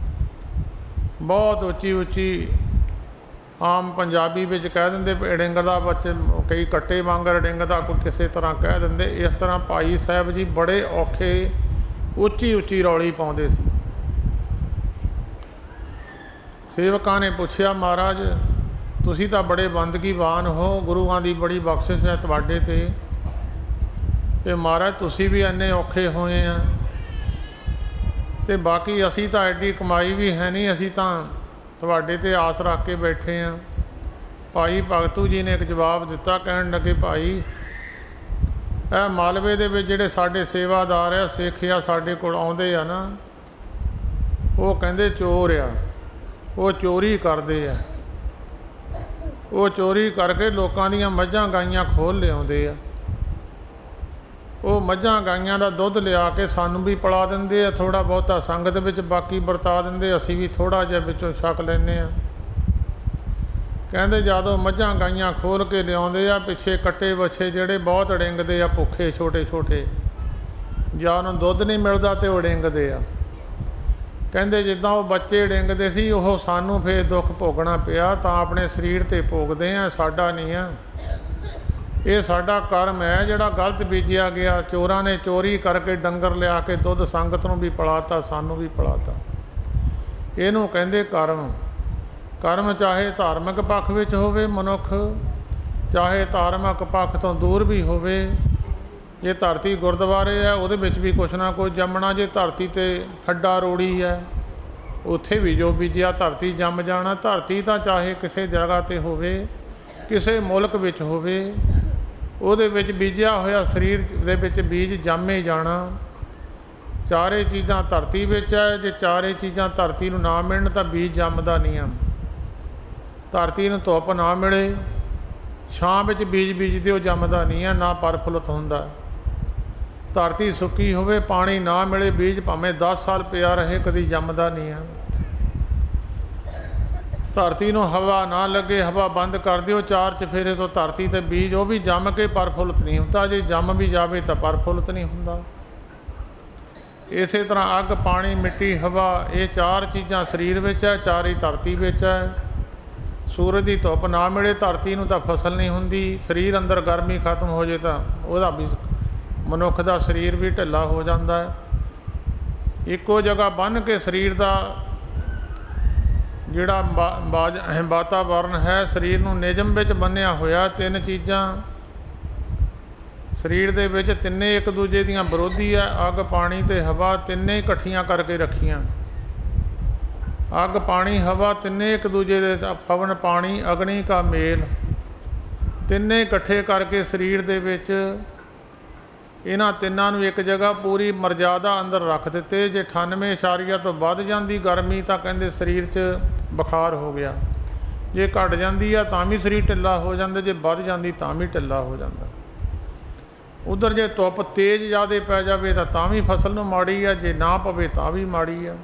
A: बहुत उच्ची उच्ची आम पंजाबी विच कह दिंदे अड़िंग दा, बच्चे कई कट्टे वांगर अड़िंग दा कोई किसी तरह कह दिंदे। इस तरह भाई साहब जी बड़े औखे उच्ची उच्ची रौली पाउंदे सी। सेवकां ने पुछया, महाराज तुसीं तां बड़े बंदगीवान हो, गुरुआं दी बड़ी बख्शिश है तुहाडे ते, ते महाराज तुसीं भी इन्ने औखे होए हैं, ते बाकी असीं तां एडी कमाई भी है नहीं, असीं तां तुहाडे ते आस रख के बैठे हैं। भाई भगतू जी ने एक जवाब दिता, कहण लगे, भाई ਇਹ मालवे ਦੇ ਵਿੱਚ ਜਿਹੜੇ ਸਾਡੇ सेवादार आ सिख आ ਸਾਡੇ ਕੋਲ ਆਉਂਦੇ ਆ ਨਾ, ਉਹ ਕਹਿੰਦੇ ਚੋਰ ਆ, ਉਹ ਚੋਰੀ ਕਰਦੇ ਆ, ਉਹ ਚੋਰੀ ਕਰਕੇ ਲੋਕਾਂ ਦੀਆਂ ਮੱਝਾਂ ਗਾਈਆਂ ਖੋਲ ਲਿਆਉਂਦੇ ਆ। ਉਹ ਮੱਝਾਂ ਗਾਈਆਂ ਦਾ ਦੁੱਧ ਲਿਆ ਕੇ ਸਾਨੂੰ ਵੀ ਪਿਲਾ ਦਿੰਦੇ ਆ, ਥੋੜ੍ਹਾ ਬਹੁਤਾ ਸੰਗਤ ਵਿੱਚ ਬਾਕੀ ਵਰਤਾ ਦਿੰਦੇ, ਅਸੀਂ ਵੀ ਥੋੜ੍ਹਾ ਜਿਹਾ ਵਿੱਚੋਂ ਛਕ ਲੈਂਦੇ ਆ। ਕਹਿੰਦੇ ਜਦੋਂ ਮੱਝਾਂ ਗਾਈਆਂ ਖੋਲ ਕੇ ਲਿਆਉਂਦੇ ਆ, ਪਿੱਛੇ ਕੱਟੇ ਵੱਛੇ ਜਿਹੜੇ ਬਹੁਤ ਅੜਿੰਗਦੇ ਆ, ਭੁੱਖੇ ਛੋਟੇ ਛੋਟੇ, ਜਾਂ ਉਹਨੂੰ ਦੁੱਧ ਨਹੀਂ ਮਿਲਦਾ ਤੇ ਉਹ ਅੜਿੰਗਦੇ ਆ। ਕਹਿੰਦੇ ਜਿੱਦਾਂ ਉਹ ਬੱਚੇ ਅੜਿੰਗਦੇ ਸੀ, ਉਹ ਸਾਨੂੰ ਫਿਰ ਦੁੱਖ ਭੋਗਣਾ ਪਿਆ, ਤਾਂ ਆਪਣੇ ਸਰੀਰ 'ਤੇ ਭੋਗਦੇ ਆ, ਸਾਡਾ ਨਹੀਂ ਆ। ਇਹ ਸਾਡਾ ਕਰਮ ਹੈ ਜਿਹੜਾ ਗਲਤ ਬੀਜਿਆ ਗਿਆ। ਚੋਰਾਂ ਨੇ ਚੋਰੀ ਕਰਕੇ ਡੰਗਰ ਲਿਆ ਕੇ ਦੁੱਧ ਸੰਗਤ ਨੂੰ ਵੀ ਪਿਲਾਤਾ, ਸਾਨੂੰ ਵੀ ਪਿਲਾਤਾ। ਇਹਨੂੰ ਕਹਿੰਦੇ ਕਰਮ। ਕਰਮ ਚਾਹੇ ਧਾਰਮਿਕ ਪੱਖ ਵਿੱਚ ਹੋਵੇ ਮਨੁੱਖ, ਚਾਹੇ ਧਾਰਮਿਕ ਪੱਖ ਤੋਂ ਦੂਰ ਵੀ ਹੋਵੇ। ਜੇ ਧਰਤੀ ਗੁਰਦੁਆਰੇ ਹੈ ਉਹਦੇ ਵਿੱਚ ਵੀ ਕੁਛ ਨਾ ਕੁਛ ਜੰਮਣਾ। ਜੇ ਧਰਤੀ 'ਤੇ ਹੱਡਾ ਰੋੜੀ ਹੈ ਉੱਥੇ ਵੀ ਜੋ ਬੀਜਿਆ ਧਰਤੀ ਜੰਮ ਜਾਣਾ। ਧਰਤੀ ਤਾਂ ਚਾਹੇ ਕਿਸੇ ਜਗ੍ਹਾ 'ਤੇ ਹੋਵੇ, ਕਿਸੇ ਮੁਲਕ ਵਿੱਚ ਹੋਵੇ, ਉਹਦੇ ਵਿੱਚ ਬੀਜਿਆ ਹੋਇਆ ਸਰੀਰ ਦੇ ਵਿੱਚ ਬੀਜ ਜੰਮੇ ਜਾਣਾ। ਚਾਰੇ ਚੀਜ਼ਾਂ ਧਰਤੀ ਵਿੱਚ ਹੈ। ਜੇ ਚਾਰੇ ਚੀਜ਼ਾਂ ਧਰਤੀ ਨੂੰ ਨਾ ਮਿਲਣ ਤਾਂ ਬੀਜ ਜੰਮਦਾ ਨਹੀਂ ਆ। ਧਰਤੀ ਨੂੰ ਧੁੱਪ ਨਾ ਮਿਲੇ, ਛਾਂ ਵਿੱਚ ਬੀਜ ਬੀਜਦੇ ਉਹ ਜੰਮਦਾ ਨਹੀਂ ਹੈ, ਨਾ ਪਰਫੁੱਲਤ ਹੁੰਦਾ। ਧਰਤੀ ਸੁੱਕੀ ਹੋਵੇ, ਪਾਣੀ ਨਾ ਮਿਲੇ, ਬੀਜ ਭਾਵੇਂ ਦਸ ਸਾਲ ਪਿਆ ਰਹੇ ਕਦੀ ਜੰਮਦਾ ਨਹੀਂ ਹੈ। ਧਰਤੀ ਨੂੰ ਹਵਾ ਨਾ ਲੱਗੇ, ਹਵਾ ਬੰਦ ਕਰ ਦਿਓ ਚਾਰ ਚਫੇਰੇ ਤੋਂ ਧਰਤੀ 'ਤੇ ਬੀਜ, ਉਹ ਵੀ ਜੰਮ ਕੇ ਪਰਫੁੱਲਤ ਨਹੀਂ ਹੁੰਦਾ। ਜੇ ਜੰਮ ਵੀ ਜਾਵੇ ਤਾਂ ਪਰਫੁੱਲਤ ਨਹੀਂ ਹੁੰਦਾ। इस तरह अग पानी मिट्टी हवा ये चार चीज़ां शरीर विच है, चार ही धरती विच है। सूरज की धुप ना मिले धरती नूं तां फसल नहीं हुंदी, शरीर अंदर गर्मी खत्म हो जाए तो वह भी मनुख का शरीर भी ढिला हो जाता है। इक्को जगह बन के शरीर का जिहड़ा वातावरण है शरीर नूं निजम विच बन्निया होया, तीन चीज़ां शरीर दे विच तिन्ने एक दूजे दियां विरोधी है। अग पानी ते हवा तिन्ने इकट्ठियां करके रखियां। अग पानी हवा तिन्ने एक दूजे दे, पवन पानी अग्नि का मेल तिन्ने इकट्ठे करके शरीर दे विच इन्हां तिन्नां नूं एक जगह पूरी मर्यादा अंदर रख दिते। जे अठानवे इशारिया तो वध जांदी गर्मी तां कहंदे शरीर च बुखार हो गया, जे घट जांदी है तां भी शरीर ढिला हो जांदा, जे वध जांदी तां भी ढिला हो जांदा। उधर जे धुप तेज ज़्यादा पै जाए तो तां भी फसल नूं माड़ी है, जे ना पवे तां भी माड़ी है।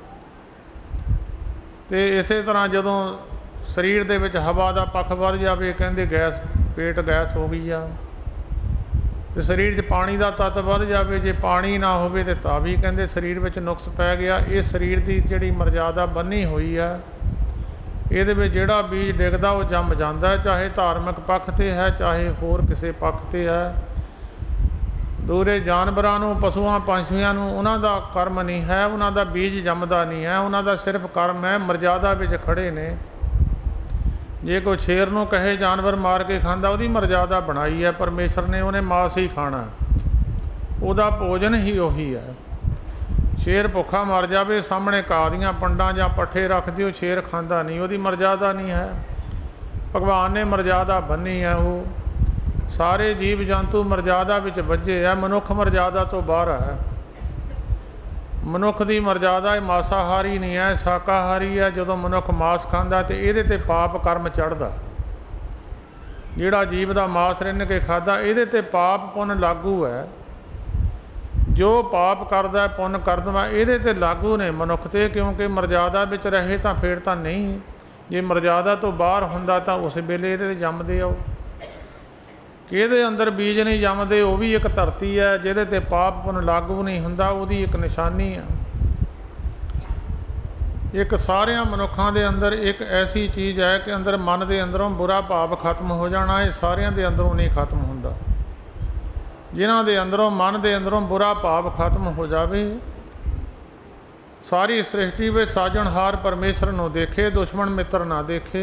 A: तो इस तरह जदों शरीर दे विच हवा का पक्ष वध जाए कहंदे गैस पेट गैस हो गई आ, तो शरीर च पानी का तत्त वध जाए, जे पानी ना होवे तो तां भी कहंदे शरीर विच नुक्स पै गया। इस शरीर की जिहड़ी मर्यादा बनी हुई है, इहदे विच जिहड़ा बीज डिगदा वो जम जांदा है, चाहे धार्मिक पक्ष ते है चाहे होर किसी पक्ष ते है। दूरे जानवरां नूं पशुआं पंछियां नूं उन्हां दा कर्म नहीं है, उन्हां दा बीज जमदा नहीं है, उन्हां दा सिर्फ कर्म है मर्यादा विच खड़े ने। जे कोई शेर नूं कहे जानवर मार के खांदा उहदी मर्यादा बनाई है परमेश्वर ने, उन्हें मांस ही खाना, उहदा भोजन ही उही है। शेर भुखा मर जाए सामने घाह दीआं पंडां जां पट्ठे रख दिओ, शेर खांदा नहीं, उहदी मर्यादा नहीं है। भगवान ने मर्यादा बन्नी है। वो सारे जीव जंतु मर्यादा विच वजे है, मनुख मर्यादा तो बाहर है। मनुख की मर्यादा मासाहारी नहीं है, शाकाहारी है। जदों मनुख मांस खांदा तो इहदे ते पाप कर्म चढ़दा। जिहड़ा जीव का मांस रिन्न के खादा इहदे ते पाप पुन लागू है। जो पाप करदा पुन करदा इहदे ते लागू ने मनुख ते, क्योंकि मर्यादा विच रहे तो फिर तो नहीं। जे मर्यादा तो बाहर हुंदा तां उस वेले इहदे ते जमदे आओ। किहदे अंदर बीज नहीं जमदे, वो भी एक धरती है जिहदे ते पाप पुन लागू नहीं हुंदा, उहदी एक निशानी है। एक सारियां मनुखां दे अंदर एक ऐसी चीज़ है कि अंदर मन के अंदरों बुरा भाव खत्म हो जाना, ये सारियां दे अंदरों नहीं खत्म हुंदा। जिन्हां दे अंदरों मन के अंदरों बुरा भाव खत्म हो जाए, सारी सृष्टि में साजणहार परमेश्वर नूं देखे, दुश्मन मित्र ना देखे,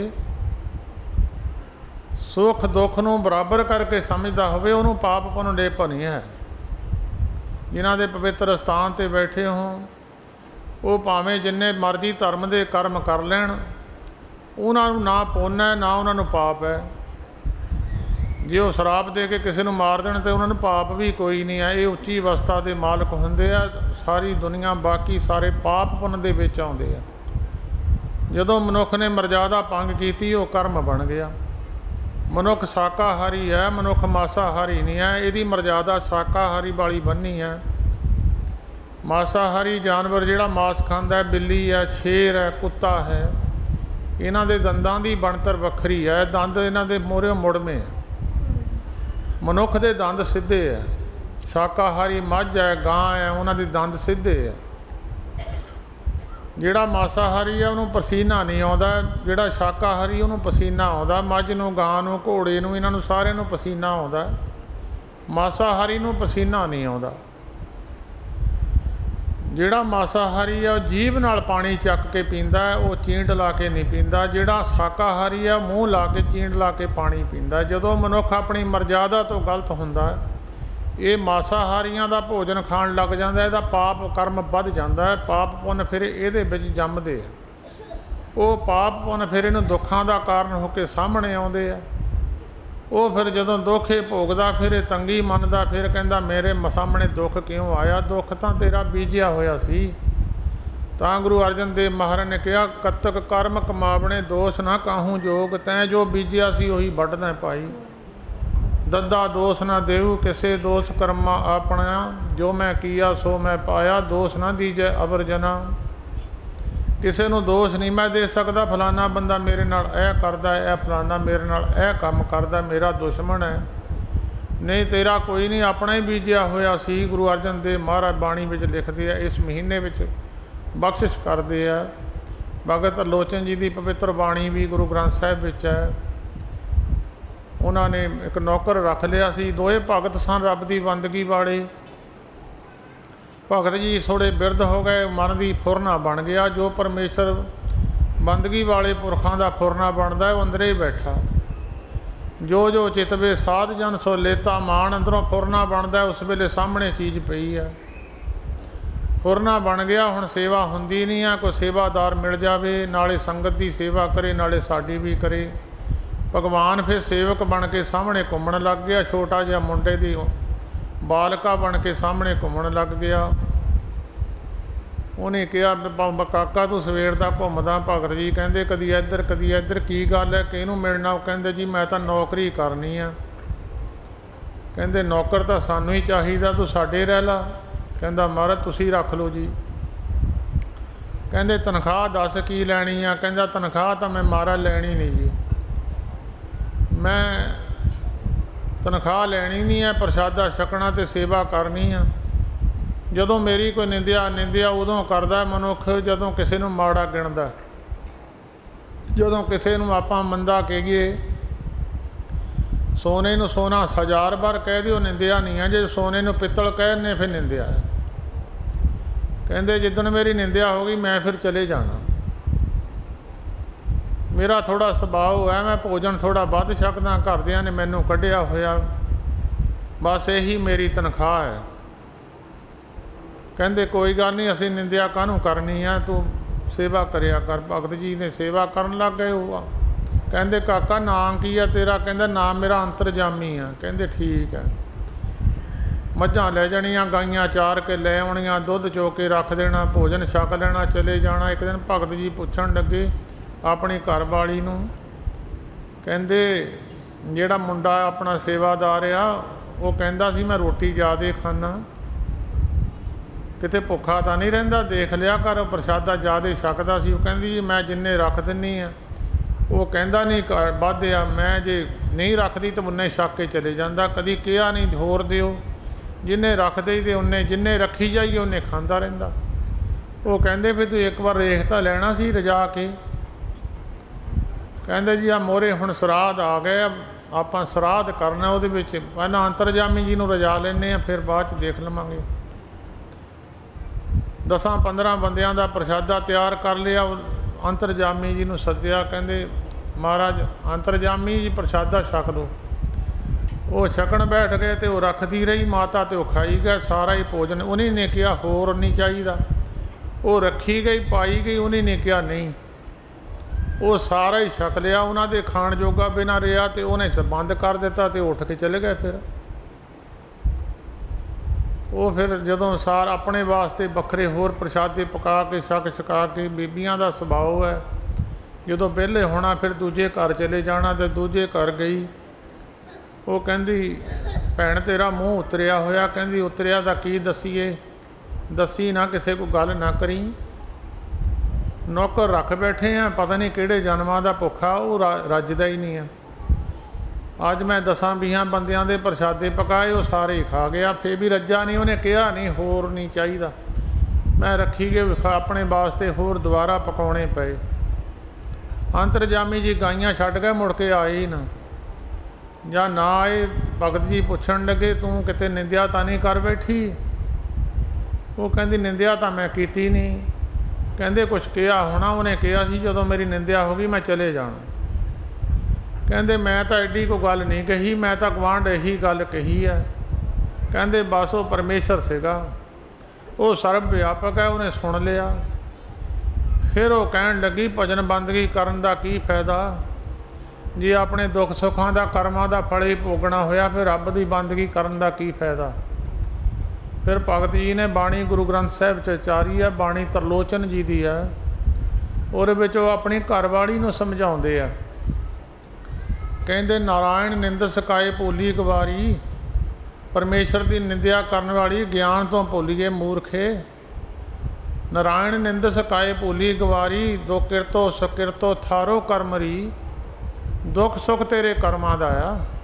A: सुख दुख नूं बराबर करके समझदा होवे, उहनूं पाप पुन लेप नहीं है। जिन्हां दे पवित्र स्थान ते बैठे हों वो भावें जिन्ने मर्जी धर्म के कर्म कर लैण, उन्हां नूं ना पुन है ना उन्हां नूं पाप है। जे वो शराब दे के किसी नूं मार देण ते उन्हां नूं पाप भी कोई नहीं है। ये उच्ची अवस्था के मालक हुंदे आ। सारी दुनिया बाकी सारे पाप पुन दे विच आउंदे आ। जदों मनुख ने मर्यादा भंग कीती वो कर्म बन गया। मनुख शाकाहारी है, मनुख मांसाहारी नहीं है। यदी मर्यादा शाकाहारी वाली बन्नी है। मांसाहारी जानवर जिहड़ा मांस खांदा है, बिल्ली है, शेर है, कुत्ता है, इन्हां दे दंदां दी बनतर वखरी है। दंद इन्हां दे मोहरे मुड़मे है, मनुख दे दंद सीधे है। शाकाहारी मझ है, गां है, उन्हां दे दंद सीधे है। जिहड़ा मांसाहारी है उन्होंने पसीना नहीं आता, जिहड़ा शाकाहारी उन्होंने पसीना आता। मझ नूं, गां नूं, घोड़े नूं, इन्हां नूं सारिआं नूं पसीना आता। मांसाहारी नूं पसीना नहीं आता। जिहड़ा मांसाहारी है वह जीभ नाल पानी चक के पींदा है, वो चींड ला के नहीं पींदा। जिहड़ा शाकाहारी है मूँह ला के चींड ला के पानी पींदा। जदों मनुख अपनी मर्यादा तो गलत हुंदा है, ये मांसाहारियां दा भोजन खाण लग जाता है, पाप कर्म वध जाता है। पाप पुन फिर इहदे विच जमदे आ। वो पाप पुन फिर इहनूं दुखां दा कारण होकर सामने आउंदे आ। वो फिर जदों दुख ये भोगदा फिर ये तंगी मनदा, फिर कहंदा मेरे सामने दुख क्यों आया, दुख तां तेरा बीजिया होया सी। तां गुरु अर्जन देव महाराज ने कहा, कतक कर्म कमावणे दोष ना काहूँ जोग, तैं जो बीजिया सी उही वढदा पाई। दद्दा दोष ना देऊ किसे दोष कर्मा अपना, जो मैं किया सो मैं पाया, दोष ना दीजे अवर जना। किसी नूं दोष नहीं मैं दे सकदा, फलाना बंदा मेरे नाल ऐ करदा, ऐ फलाना मेरे नाल ऐ काम करदा, मेरा दुश्मन है। नहीं तेरा कोई नहीं, अपना ही बीजिया होया सी। गुरु अर्जन देव महाराज बाणी विच लिखते हैं, इस महीने विच बख्शिश करते हैं। भगत लोचन जी की पवित्र बाणी भी गुरु ग्रंथ साहिब विच है। उन्होंने एक नौकर रख लिया सी, दोए भगत सन रब की बंदगी वाले। भगत जी थोड़े बिरध हो गए, मन की फुरना बन गया। जो परमेश्वर बंदगी वाले पुरखों का फुरना बनता है वो अंदर ही बैठा। जो जो चितवे साध जन सो लेता मान, अंदरों फुरना बनता है, उस वेले सामने चीज़ पई है। फुरना बन गया, हुण सेवा हुंदी नहीं है। कोई सेवादार मिल जाए, नाले संगत की सेवा करे, नाले साडी भी करे। भगवान फिर सेवक बन के सामने घूमण लग गया। छोटा जिहा मुंडे दी बालका बन के सामने घूमण लग गया। उन्हें कहा, काका तू सवेर दा घूमदा। भगत जी कहते कदी इधर कदी इधर, की गल है, किहनूं मिलना? वो कहते जी मैं तो नौकरी करनी है। कहते नौकर तो सानू ही चाहिदा, तू साडे रह ला। कहता महाराज तुसी रख लो जी। कहते तनख्वाह दस की लैनी आ? कहता तनख्वाह तो मैं महाराज लैनी नहीं जी, मैं तनख्वाह लैनी नहीं है, प्रसादा छकना तो सेवा करनी है। जदों मेरी कोई निंदिया निंदिया उदों करदा मनुख जदों किसी नूं माड़ा गिणदा। जदों किसी नूं आपां मंदा कहिए, सोने नूं सोना हज़ार बार कह दिओ निंदिया नहीं है, जे सोने नूं पित्तल कहने फिर निंदिया है। कहंदे जिद्दण मेरी निंदिया हो गई मैं फिर चले जाना। मेरा थोड़ा सुभाव है, मैं भोजन थोड़ा वध छकदा, घरदियां ने मैनूं कढिया होया, बस यही मेरी तनख्वाह है। कहते कोई गल नहीं, असीं निंदिया काहनूं करनी है, तू सेवा करिया कर। भगत जी ने सेवा करन लग गए। वो कहते काका नाम की है तेरा? कहता नाम मेरा अंतरजामी है। कहते ठीक है। मझां लै जाणियां, गाइयां चार के लै आउणियां, दुध चो के रख देना, भोजन छक लेना, चले जाना। एक दिन भगत जी पुछण लगे अपनी घरवाली नूं, कहते जिहड़ा मुंडा अपना सेवादार आ वो कहंदा सी मैं रोटी ज़्यादा खाना, किते भुखा तो नहीं रहिंदा, देख लिया कर प्रसादा ज़्यादा छकदा सी। वो कहंदी जी मैं जिन्ने रख दिंदी आ। वो कहंदा नहीं वध आ, मैं जे नहीं रखदी तो उन्ने छक के चले जांदा। कदी कहा नहीं होर दिओ, जिन्ने रख दई ते उन्ने, जिन्ने रखी जाइए उन्ने खांदा रहिंदा। वो कहंदे भी तू एक बार देख तां लैणा सी रजा के। कहंदे जी आ मोरे हुण सराध आ गए, आपां सराध करना, उहदे विच पहिलां अंतरजामी जी नूं रजा लैंदे आ, फिर बाद च देख लवांगे। दसां पंद्रह बंदियां दा प्रसादा तैयार कर लिया। अंतरजामी जी नूं सद्दिया, कहंदे महाराज अंतरजामी जी प्रसादा छक लो। वो छकण बैठ गए तो वो रखती रही माता, तो खाई गए सारा ही भोजन। उन्हीं ने कहा होर नहीं चाहिए, वो रखी गई पाई गई। उन्हीं ने कहा नहीं, वो सारा ही छक लिया। उन्होंने खाण जोगा बिना रहा तो उन्हें बंद कर दिता, तो उठ के चले गए। फिर वो फिर जदों सार अपने वास्ते बखरे होर प्रसादे पका के छक छका के, बीबियां दा सुभाव है जदों विहले होना फिर दूजे घर चले जाना। तो दूजे घर गई, वो कहंदी भैण तेरा मूँह उतरिया होया। कहंदी उतरिया दा की दसीए, दसी ना किसे को गल ना करी। नौकर रख बैठे हैं, पता नहीं किहड़े जन्मां दा भुखा, वो रजदा ही नहीं है। अज मैं दसां बीहां बंदियां दे प्रसादे पकाए, वो सारे ही खा गया, फिर भी रज्जा नहीं। उन्हें कहा नहीं होर नहीं चाहिए, मैं रखी गए अपने वास्ते होर दोबारा पकाने पे। अंतरजामी जी गाइयां छड्ड गए, मुड़ के आए ही ना, ਜਾਂ ना आए। भगत जी पुछण लगे तू किते निंदिया तो नहीं कर बैठी? वो कहती निंदिया तो मैं कीती नहीं। कहते कुछ कहा होना, उन्हें कहा सी जदों मेरी निंदिया हो गई मैं चले जाना। कहते मैं तो एडी को गल नहीं कही, मैं तो गवांढ यही गल कही है। कहते बस वो परमेश्वर सीगा, वो सर्व व्यापक है, उन्हें सुन लिया। फिर वो कहन लगी भजन बंदगी करन दा की फायदा, जे अपने दुख सुखों का कर्मां का फल ही भोगना होया, फिर रब की बंदगी करन दा की फायदा। फिर भगत जी ने बाणी गुरु ग्रंथ साहिब च उचारी है, बाणी तरलोचन जी की है। और विच अपनी घरवाली नूं समझाउंदे आ, कहंदे नारायण निंद सकाए भोली गवारी, परमेश्वर की निंदिया करन वाली ज्ञान तो भुलिए मूर्खे। नारायण निंद सकाए भोली गवारी, दो किरतो सकिरतो थारो कर्मरी। दुख सुख तेरे कर्मां दा आ,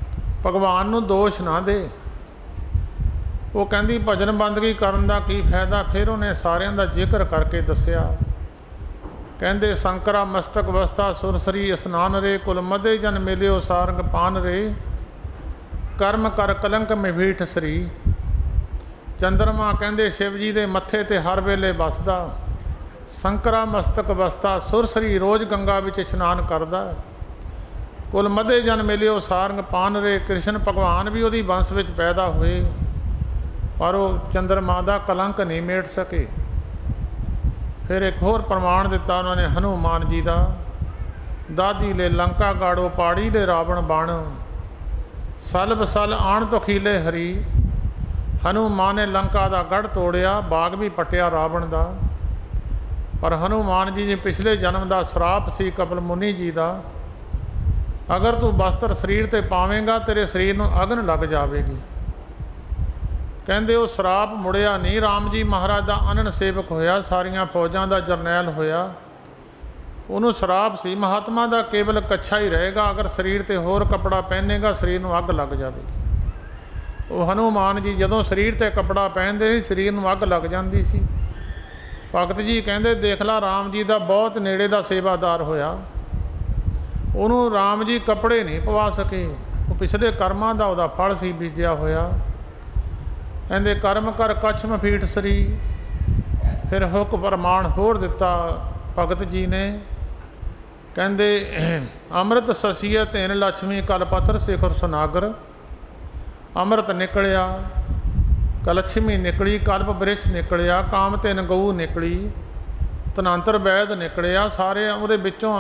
A: भगवान नूं दोष ना दे। वो कहती भजन बंदगी करन दा की फायदा। फिर उन्हें सारियां दा जिक्र करके दसिया। कहंदे संकरा मस्तक वस्ता सुरसरी स्नान रे, कुल मदे जन मिलियो सारंग पान रे, कर्म कर कलंक मिभीठ सरी। चंद्रमा कहंदे शिव जी दे मत्थे ते हर वेले बसदा। संकरा मस्तक वस्ता सुरसरी रोज़ गंगा विच इशनान करदा। कुल मदे जन मिलियो सारंग पान रे, कृष्ण भगवान भी उहदी वंश विच पैदा होए पर वो चंद्रमा का कलंक नहीं मेट सके। फिर एक होर प्रमाण दिता उन्होंने हनुमान जी का। दादी ले लंका गाड़ो पाड़ी ले रावण बण, सल बसल आण तो खीले हरी। हनुमान ने लंका का गढ़ तोड़िया, बाग भी पटिया रावण का। पर हनुमान जी जी पिछले जन्म का श्राप सी कपिल मुनि जी का। अगर तू वस्त्र शरीर ते पावेंगा तेरे शरीर नूं अगन लग जाएगी। कहते वो श्राप मुड़िया नहीं। राम जी महाराज का अनन सेवक होया, सारिया फौजां का जरनैल होया। उन्होंने श्राप सी महात्मा का केवल कच्छा ही रहेगा, अगर शरीर ते होर कपड़ा पहनेगा शरीर नूं अग लग जाएगी। वो हनुमान जी जदों शरीर ते कपड़ा पहनते शरीर नूं अग लग जाती सी। भगत जी कहते देख ला राम जी का बहुत नेड़े का सेवादार होया, उन्होंने राम जी कपड़े नहीं पवा सके। वो पिछले कर्मां का उहदा फल सी बीजिया होया। कहते कर्म कर कच्छ मफीट सरी। फिर हुक प्रमाण होर दिता भगत जी ने। कहते अमृत ससीय तेन लक्ष्मी कलपत्र शिखर सुनागर। अमृत निकलिया, कलक्ष्मी निकली, कल्प वृक्ष निकलिया, काम तेन गऊ निकली, तनांतर वैद निकलिया। सारे उहदे विचों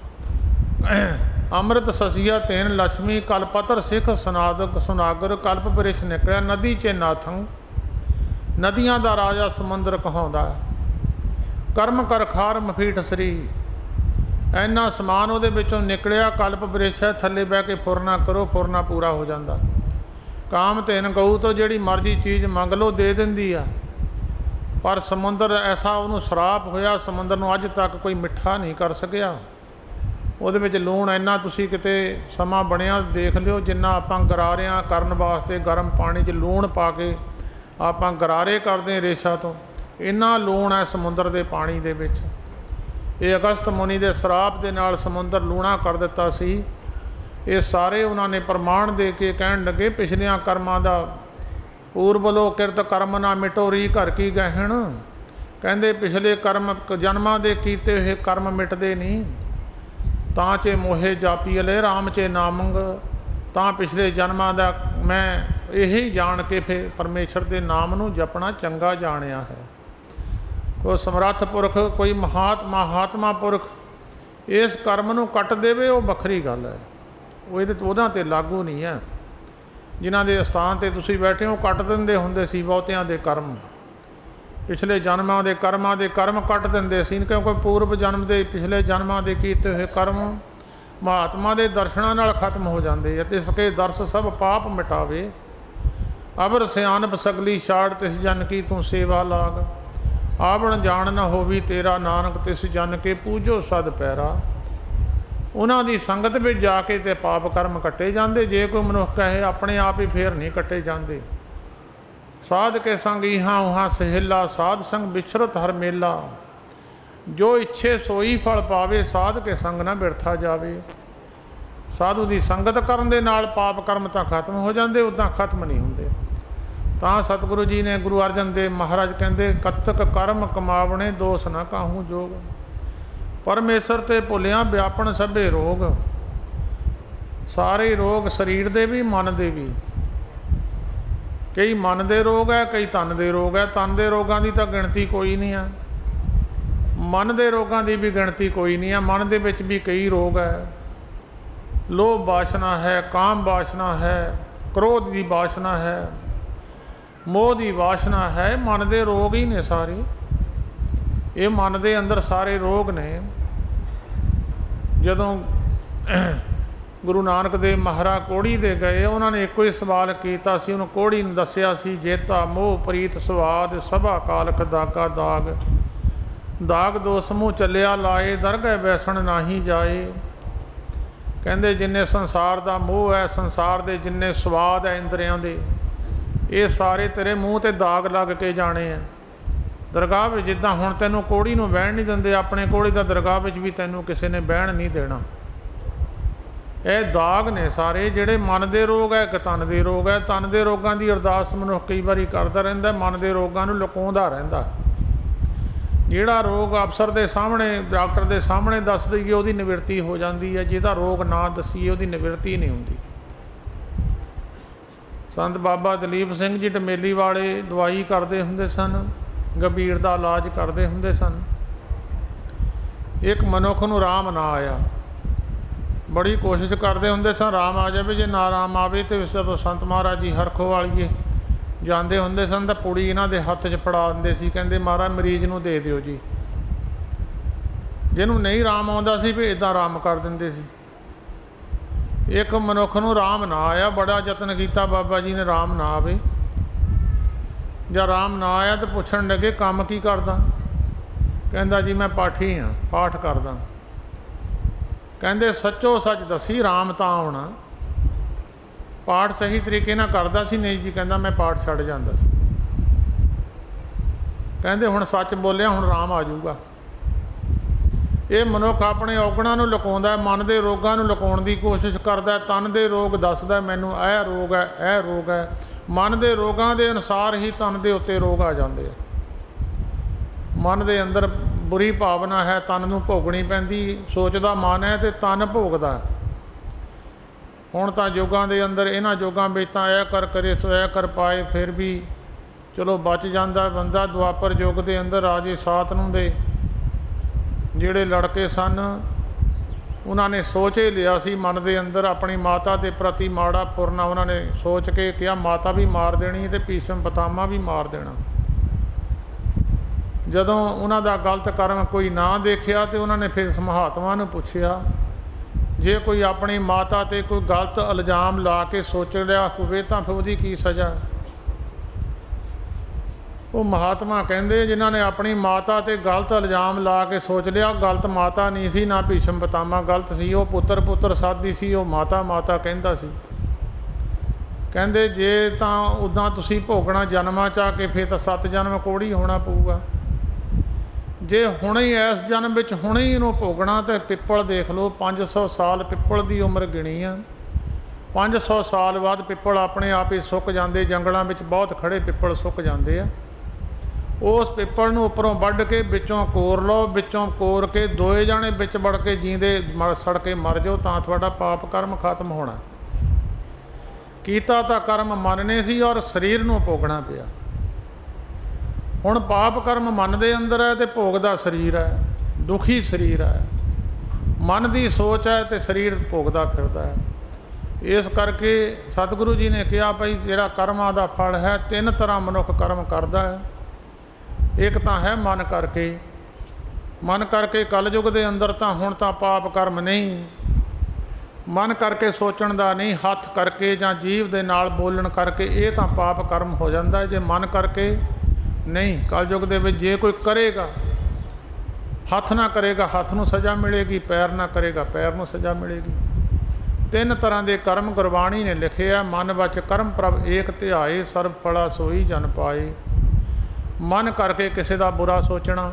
A: अमृत ससिया तेन लक्ष्मी कलपत्र सिख सुनाद सुनागर कल्प वृक्ष निकलिया। नदी चे नाथं, नदियां दा राजा समुंदर कहाउंदा। कर्म कर खार मफीट सरी। इन्ना समान उहदे विचों निकलिया। कल्प वृक्ष है, थल्ले बह के फुरना करो, फुरना पूरा हो जाता। काम तेन गऊ तो जिहड़ी मर्जी चीज़ मंग लो दे दिंदी आ। पर समुंदर ऐसा उहनूं श्राप होया, समुंदर नूं अज तक कोई मिठा नहीं कर सकिया। ਉਹਦੇ ਵਿੱਚ लूण इन्ना तुसी किते समा बनया देख लिओ, जिन्ना आपां गरारियां करन वास्ते गर्म पानी 'ਚ लूण पा के आपां गरारे करदे रेशा तो, इन्ना लूण है समुंदर के पानी दे विच। ये अगस्त मुनि के श्राप के नाल समुंदर लूणा कर दिता सी। ये सारे उन्होंने प्रमाण दे के कहण लगे पिछलियां कर्मां दा पूर्वलो किरत कर्म ना मिटोरी घर की गहण। कहंदे पिछले कर्म जन्मां दे कीते होए कर्म मिटदे नहीं। तां चे मोहे जापीले राम चे नामंग। तां पिछले जन्मां दा मैं यही जान के फिर परमेश्वर के नाम नूं जपना चंगा जानिया है। कोई समर्थ पुरख, कोई महात्मा महात्मा पुरख इस कर्म नूं कट देवे, वो वखरी गल है। वो इहदे उहदां ते लागू नहीं है। जिन्हां दे स्थान ते तुसीं बैठे हो कट दिंदे हुंदे सी बहुतियां दे कर्म। पिछले जन्मां दे कर्मां दे कर्म कट दिंदे सी, क्योंकि पूर्व जन्म के पिछले जन्मां दे कीते हुए कर्म महात्मा के दर्शनां नाल खत्म हो जाते। तिसके दर्श सब पाप मिटावे। अबर सियानप सगली छाड़ तिस जन की तू सेवा लाग। आवण जान न होवी तेरा नानक तिस जन के पूजो सद पैरा। उन्हां दी संगत में जाके ते पाप कर्म कट्टे जाते। जे कोई मनुष्य कहे अपने आप ही फिर नहीं कट्टे जाते। साध के संग इहाँ उहाँ सहेला, साध संग बिछरत हर मेला। जो इच्छे सोई फल पावे, साध के संग ना बिरथा जावे। साधु की संगत करन दे नाल पाप कर्म तो खत्म हो जाते, उदां खत्म नहीं होंदे। तां सतगुरु जी ने गुरु अर्जन देव महाराज कहते कतक कर्म कमावणे दोष ना काहू जोग। परमेश्वर ते भुलिया व्यापन सभे रोग। सारे रोग शरीर दे भी मन दे भी। कई मन के रोग है, कई तन के रोग है। तन के रोगों की तो गिणती कोई नहीं है, मन के रोगों की भी गिणती कोई नहीं है। मन के विच भी कई रोग है। लोभ वासना है, काम वासना है, क्रोध की वासना है, मोह की वासना है। मन के रोग ही ने सारे। ये मन के अंदर सारे रोग ने। जदों गुरु नानक देव महाराज कोड़ी दे गए, उन्होंने एक ही सवाल किया सी। उन्होंने कोड़ी ने दसिया सी जेता मोह प्रीत स्वाद सभा कालख दागा दाग। दाग दो समूह चलिया लाए, दरगह बैसण नाही जाए। कहंदे जिन्ने संसार का मोह है, संसार के जिन्ने स्वाद है इंद्रियां दे, ये सारे तेरे मूँह ते दाग लग के जाने हैं। दरगाह में जिद्दां हुण तैनूं कोड़ी नूं बहण नहीं दिंदे, अपने कोड़ी दा दरगाह विच भी तैनूं किसी ने बहण नहीं देना। ये दाग ने सारे जिहड़े मन के रोग है, एक तन के रोग है। तन के रोगों की अरदास मनुख कई बारी करता रहिंदा, मन के रोगों नूं लुकाउंदा रहिंदा। जिहड़ा रोग अफसर के सामने, डॉक्टर के सामने दस दईए उहदी निवृत्ति हो जाती है, जिहदा रोग ना दसीए उहदी निवृत्ति नहीं हुंदी। संत बाबा दलीप सिंह जी ढमेली वाले दवाई करते हुंदे सन, गंभीर का इलाज करते हुंदे सन। एक मनुख नूं राम ना आया, बड़ी कोशिश करते हुंदे सन राम आ जाए, जे ना राम आवे तो जदों संत महाराज जी हरखोवालीए जाते हुंदे सन तो पुड़ी इन्हां दे हत्थ च फड़ा दिंदे सी, कहंदे महाराज मरीज नूं दे दिओ जी। जिन्हों नहीं राम आउंदा सी भी इदां राम कर दिंदे सी। एक मनुख नूं राम ना आया, बड़ा यतन किया बाबा जी ने राम ना आवे। जब राम ना आया तो पुछण लगे काम की करदा, कहंदा जी मैं पाठी हाँ, पाठ करदा। कहंदे सच्चो सच दसी राम तां आउणा, पाठ सही तरीके नाल करदा सी? नहीं जी, कहंदा मैं पाठ छड्ड जांदा सी। कहंदे हुण सच बोलिया, हुण राम आ जाऊगा। ये मनुख अपने औगणां नूं लुकाउंदा, मन के रोगां नूं लुकाउण दी कोशिश करदा। तन के रोग दसदा मैनूं यह रोग है, यह रोग है। मन के रोगां दे अनुसार ही तन के उत्ते रोग आ जाते हैं। मन के अंदर बुरी भावना है, तन नूं भोगनी पैंदी। सोचदा मन है तो तन भोगदा। हुण तां युगां दे अंदर इन्हां युगां विच तां ऐ कर करे सो ऐ कर पाए, फिर भी चलो बच जांदा बंदा। दुआपर युग के अंदर राजे सातनूं दे जिहड़े लड़के सन, उन्होंने सोच ही लिया सी मन के अंदर अपनी माता के प्रति माड़ा पुरना। उन्होंने सोच के कहा माता भी मार देनी तो भीष्म पितामह भी मार देना। जदों उन्हों का गलत कर्म कोई ना देखिया तो उन्होंने फिर महात्मा नूं पुछया, जे कोई अपनी माता ते कोई गलत इल्जाम ला के सोच लिया होवे तां फिर उहदी की सज़ा? वो महात्मा कहंदे जिन्होंने अपनी माता ते गलत इल्जाम ला के सोच लिया, गलत माता नहीं सी, ना भीष्म पितामह गलत सी, वो पुत्र पुत्र साधी सी, वो माता माता कहंदा सी। कहंदे जे तां उदां तुसीं भोगना जन्मां च आके फिर तां सत जन्म कोड़ी होना पऊगा। जे हुणे ही इस जन्म विच हुणे ही इहनूं भोगना तो पिप्पल देख लो, पाँच सौ साल पिप्पल की उम्र गिणी आ। पाँच सौ साल बाद पिप्पल अपने आप ही सुक जाते, जंगलों में बहुत खड़े पिप्पल सुक जाते हैं। उस पिप्पल नूं उपरों वढ़ के विचों कोर लो, विचों कोर के दोए जाने विच वड़ के जींदे मर सड़ के मर जाओ तां तुहाडा पाप कर्म खत्म होना। कीता तां कर्म मन ने सी और शरीर नूं भोगना पिया। हुण पाप कर्म मन दे अंदर है तो भोगदा शरीर है, दुखी शरीर है। मन की सोच है तो शरीर भोगदा फिरदा है। इस करके सतगुरु जी ने कहा भाई जिहड़ा कर्मां दा फल है, तीन तरह मनुख कर्म करदा है। एक तो है मन करके, मन करके कलयुग के अंदर तो हुण तां पाप कर्म नहीं, मन करके सोचण दा नहीं, हथ करके जां जीव दे नाल बोलण करके ये तो पाप कर्म हो जाता है। जे मन करके नहीं, कलयुग दे विच जे कोई करेगा, हथ ना करेगा हथ नूं सज़ा मिलेगी, पैर ना करेगा पैर नूं सज़ा मिलेगी। तीन तरह के कर्म गुरबाणी ने लिखे है। मन वच कर्म प्रभ एक ध्याए, सर्व फला सोई जन पाए। मन करके किसी का बुरा सोचना,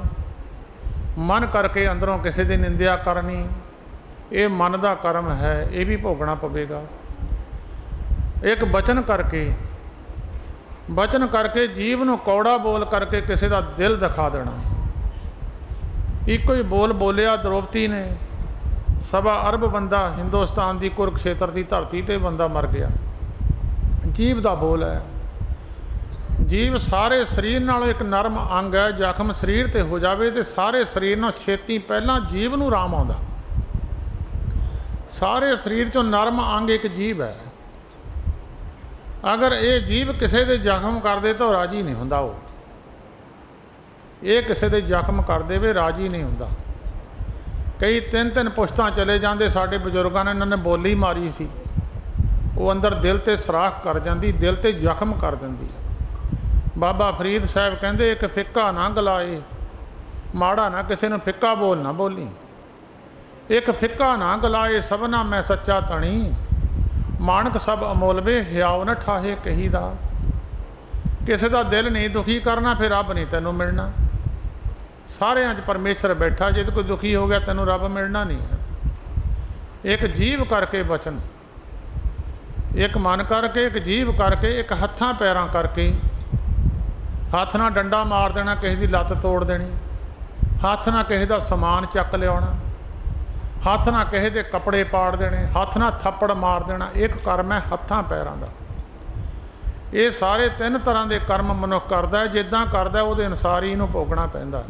A: मन करके अंदरों किसी की निंदिया करनी, ये मन का कर्म है, ये भी भोगना पवेगा। एक वचन करके, वचन करके जीव नूं कौड़ा बोल करके किसी का दिल दिखा देना। एको ही बोल बोलिया द्रौपदी ने, सवा अरब बंदा हिंदुस्तान की कुरुक्षेत्र की धरती ते बंदा मर गया। जीव का बोल है। जीव सारे शरीर नालों एक नरम अंग है। जख्म शरीर ते हो जाए तो सारे शरीर नालों छेती पहला जीव नूं राम आउंदा। सारे शरीर चों नरम अंग एक जीव है। अगर ये जीव किसी दे जख्म कर दे तो राजी नहीं हुंदा। वो ये किसी दे जख्म कर दे राजी नहीं हुंदा। कई तीन तीन पुश्तां चले जाते, साडे बजुर्गों ने इन्होंने बोली मारी सी, वो अंदर दिल ते सराख कर जाती, दिल ते जख्म कर दिंदी। बाबा फरीद साहब कहते एक फिक्का ना गलाए, माड़ा ना किसी नूं फिक्का बोल ना बोली। एक फिक्का ना गलाए सबना मैं सच्चा धनी, मानक सब अमोलवे हियाव न ठाहे कही दा। किसी का दिल नहीं दुखी करना, फिर रब नहीं तेनों मिलना। सारिਆਂ 'ਚ परमेश्वर बैठा, जे कोई दुखी हो गया तेनों रब मिलना नहीं है। एक जीव करके बचन, एक मन करके, एक जीव करके, एक हत्थां पैरां करके। हत्थ नाल डंडा मार देना, किसी की लत्त तोड़ देनी, हत्थ नाल किसी का समान चक लियाना, हत्थ नाल किसी के कपड़े पाड़ देने, हत्थ नाल थप्पड़ मार देना। एक कर्म है हत्थां पैरां दा। ये सारे तीन तरह के कर्म मनुख करता है, जिद्दां करदा उहदे अनुसार ही इहनूं भोगना पैंदा।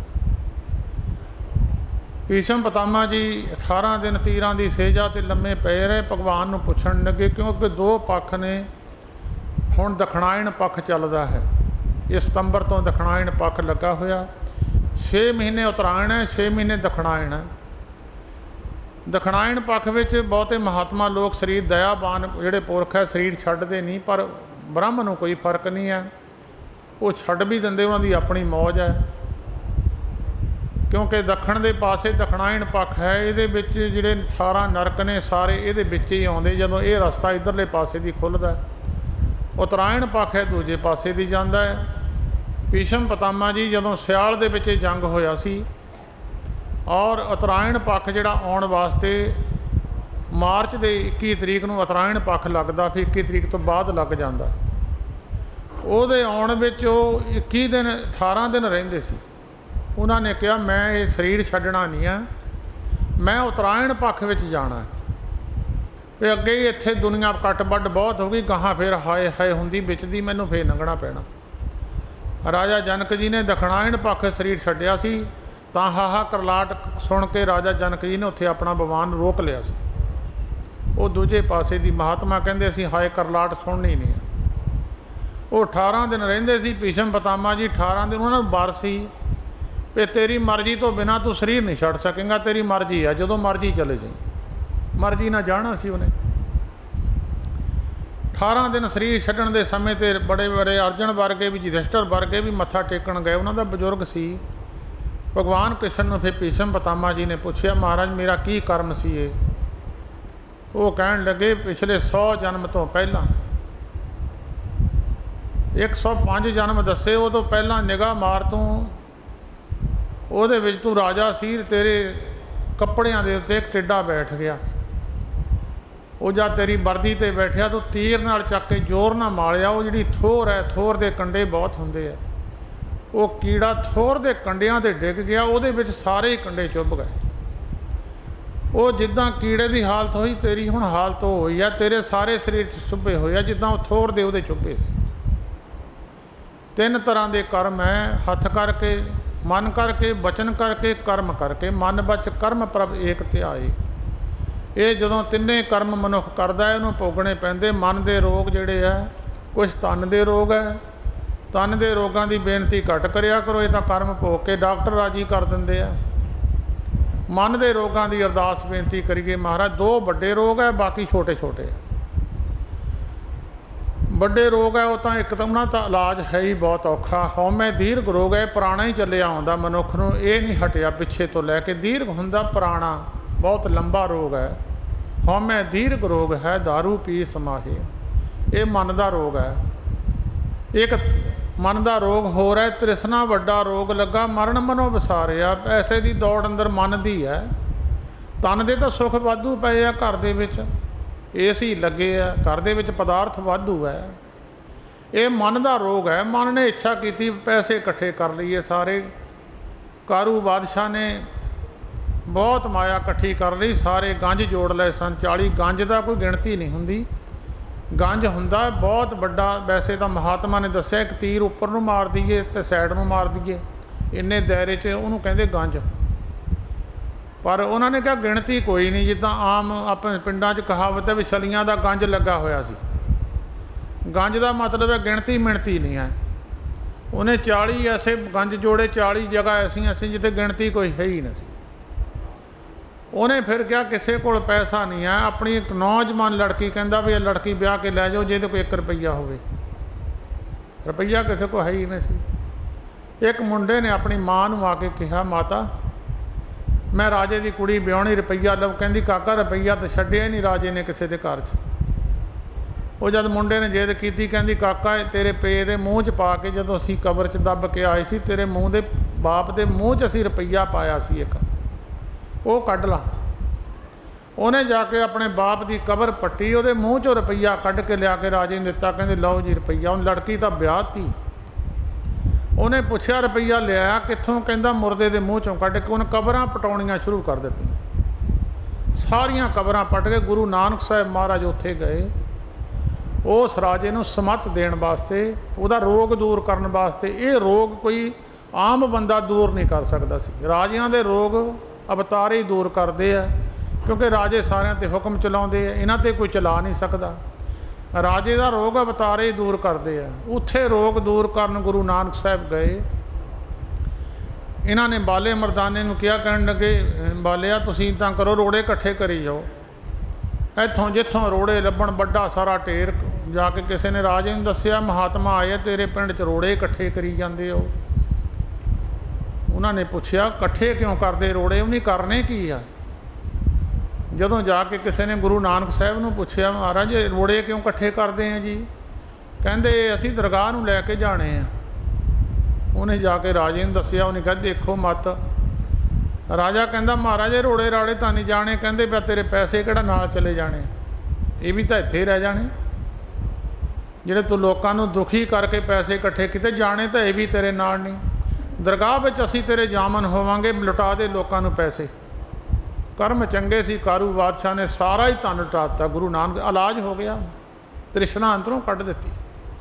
A: भीष्म पितामह जी अठारह दिन तीरां की सेजा ते लम्मे पए रहे, भगवान नूं पुछण लगे, क्योंकि दो पक्ष ने। हुण दखणायण पक्ष चलदा है, इस सितंबर तो दखणायण पक्ष लगा होया। छे महीने उत्तरायण है, छे महीने दखणायण है। दखणायण पक्ष विच बहुते महात्मा लोग शरीर दयाबान जिहड़े पुरख है शरीर छड्डदे नहीं, पर ब्रह्म नूं कोई फर्क नहीं है, वो छड्ड भी दिंदे, उन्हां दी अपनी मौज है। क्योंकि दखण दे पासे दखणायण पक्ष है, इहदे विच जिहड़े अठारह नरक ने सारे इहदे विच ही आउंदे, जदों ये रस्ता इधरले पासे दी खुलदा है। उत्तरायण पक्ष है दूजे पासे दी जांदा है। भीष्म पितामह जी जदों सियाल दे विच जंग होया सी, और उत्तरायण पक्ष जिहड़ा आउण वास्ते मार्च के इक्की तरीक नूं उत्तरायण पक्ष लगदा, फिर इक्की तरीक तो बाद लग जांदा। उहदे आउण विच ओह इक्की दिन अठारह दिन रहिंदे सी। उन्होंने कहा मैं ये शरीर छड्डना नहीं है, मैं उत्तरायण पक्ष विच जाना है। भी अगे ही इत्थे दुनिया कट वड्ड बहुत हो गई, गहां फिर हाए हाए हुंदी विच दी मैनूं फिर लंघना पैना। राजा जनक जी ने दखणायण पक्ष शरीर छड्डिया सी, तां हाहा करलाट सुन के राजा जनक जी ने उत्थे अपना बवान रोक लिया सी। वो दूजे पासे दी महात्मा कहंदे असीं हाए करलाट सुननी नहीं है। वो अठारह दिन रहिंदे सी। भीष्म पितामह जी अठारह दिन उन्हां नूं बर सी भी तेरी मर्जी तो बिना तू शरीर नहीं छड्ड सकेंगा, तेरी मर्जी है, जदों मर्जी चले जाई। मर्जी ना जाना सी उन्हें। अठारह दिन शरीर छड्डण दे समय ते बड़े बड़े अर्जन वर्गे भी युधिष्ठिर वर्गे भी मत्था टेकण गए, उन्हां दा बजुर्ग सी। भगवान कृष्ण नूं फिर भीष्म पितामह जी ने पुछया महाराज मेरा की कर्म सी ये? वो कहण लगे पिछले सौ जन्म तो पहला एक सौ पाँच जन्म दसे, वो तो पहला निगाह मार तूं ਉਹਦੇ ਵਿੱਚ तू राजा सी, तेरे कपड़ियां दे उत्ते एक टिड्डा बैठ गया। वो जब तेरी वर्दी ते बैठिया तू तीर नाल चक के जोर ना मालिया, वो जिहड़ी थोर है, थोर दे कंडे बहुत हुंदे है, वो कीड़ा थोर दे कंडियां ते डिग गया, ਉਹਦੇ ਵਿੱਚ सारे ही कंडे चुभ गए। वो जिद्दां कीड़े की हालत होई तेरी हुण हालत होई है, तेरे सारे शरीर च चुभे होए आ जिद्दां वो थोर दे ਉਹਦੇ चुभे सी। तीन तरह के कर्म है, हथ करके, मन करके, बचन करके, कर्म करके। मन बच कर्म प्रभ एक ध्याए। ये जदों तिन्ने कर्म मनुख करदा है उन्होंने भोगने पैंदे। मन के रोग जिहड़े है, कुछ तन के रोग है, तन के रोगों की बेनती घट करिया करो, ये तो कर्म भोग के डॉक्टर राजी कर देंदे आ। मन के रोगों की अरदास बेनती करिए महाराज, दो बड़े रोग है बाकी छोटे छोटे है। बड़े रोग है वो तो एक तो उन्होंने तो इलाज है ही बहुत औखा। हौमे दीर्घ रोग है, पुराना ही चलिया आउंदा मनुख नूं, ये नहीं हटिया पिछे तो लैके। दीर्घ हुंदा पुराना, बहुत लंबा रोग है। हौमे दीर्घ रोग है दारू पी समाहे, ये मन का रोग है। एक मन का रोग हो रहा है तृष्णा, वड्डा रोग लगा मरण मनो विसारिया। पैसे की दौड़ अंदर मन की है, तन दे तो सुख वाधू पए आ, घर दे विच एसी लगे है, घर दे विच पदार्थ वाधू है। ये मन का रोग है। मन ने इच्छा की पैसे इकट्ठे कर लीए सारे। कारू बादशाह ने बहुत माया इकट्ठी कर ली, सारे गंज जोड़ लए सन। चाली गंज का कोई गिणती नहीं हुंदी। गंज हुंदा बहुत बड़ा। वैसे तो महात्मा ने दस्सिया एक तीर उपर नूं मार दईए ते साइड नूं मार दईए, इन्ने दायरे च उहनूं कहंदे गंज। पर उन्होंने कहा गिणती कोई नहीं, जिद्दां आम अपने पिंडां च कहावत है भी छलियां दा गंज लगा होया सी। गंज का मतलब है गिणती मिणती नहीं है। उन्हें चाली ऐसे गंज जोड़े, चाली जगह ऐसी ऐसी जिथे गिणती कोई है ही नहीं। उन्हें फिर क्या किसी को पैसा नहीं है, अपनी एक नौजवान लड़की कहता भी लड़की ब्याह के लै जाओ जे कोई एक रुपया हो, रुपया किसी को है ही नहीं सी। एक मुंडे ने अपनी माँ नूं आके कहा माता मैं राजे की कुड़ी ब्याहनी रुपया लव, कहती काका रुपया तो छड्डिया ही नहीं राजे ने किसी के घर च। वो जब मुंडे ने जिद की कहती काका तेरे पे दे मूँह च पा के जदों असीं कबर च दब के आए सी तेरे मूँह दे बाप दे मूँह च असीं रुपया पाया सी एक, वो कढ़ ला। उन्हें जाके अपने बाप की कबर पट्टी, वो मूँह चो रुपया कढ़ के लिया के राजे ने दिता, कहते लो जी रुपया। उन लड़की तो ब्याह थी, उन्हें पूछा रुपया लिया कित्थों, कहता मुरदे के मूँह चों कढ़ के। उन्हें कबरां पटाउणियां शुरू कर दी, सारियां कबरां पट के। गुरु नानक साहब महाराज उत्थे गए, उस राजे नूं समत देण वास्ते, उहदा रोग दूर करन वास्ते। ये रोग कोई आम बंदा दूर नहीं कर सकदा सी, राजियां दे रोग अवतार ही दूर करदे आ, क्योंकि राजे सारियां ते हुक्म चलाउंदे आ, इन्हां ते कोई चला नहीं सकदा। राजे दा रोग अवतार ही दूर करदे आ। उत्थे रोग दूर करन गुरु नानक साहब गए। इन्हां ने बाले मरदाने नूं किहा, कहण लगे बालिया तुसीं तां करो, रोड़े इकट्ठे करी जाओ। इत्थों जित्थों रोड़े लभण बड़ा सारा ढेर, जाके किसी ने राजे नूं दस्सिया महात्मा आए तेरे पिंड च रोड़े इकट्ठे करी जांदे हो। उन्होंने पूछया इकट्ठे क्यों करदे रोड़े, उन्हें करने की आ। जदों जाके किसी ने गुरु नानक साहब नूं पूछया महाराज रोड़े क्यों इकट्ठे करते हैं जी, कहंदे असीं दरगाह नूं लैके जाने आ। उन्हें जाके राजे नूं दस्सिया, उन्हें कहा देखो मत। राजा कहंदा महाराज रोड़े राड़े तां नहीं जाने, कहंदे पिया तेरे पैसे किहड़ा नाल चले जाने, ये भी तां इत्थे रह जाने। जिहड़े तूं लोकां नूं दुखी करके पैसे इकट्ठे कीते, जाने तां ये भी तेरे नाल नहीं। दरगाह विच असीं तेरे जामन होवांगे, लुटा दे लोकां नूं पैसे। कर्म चंगे सी, कारू बादशाह ने सारा ही धन लुटा दिता। गुरु नानक इलाज हो गया, तृष्णा अंदरों कढ़ दित्ती।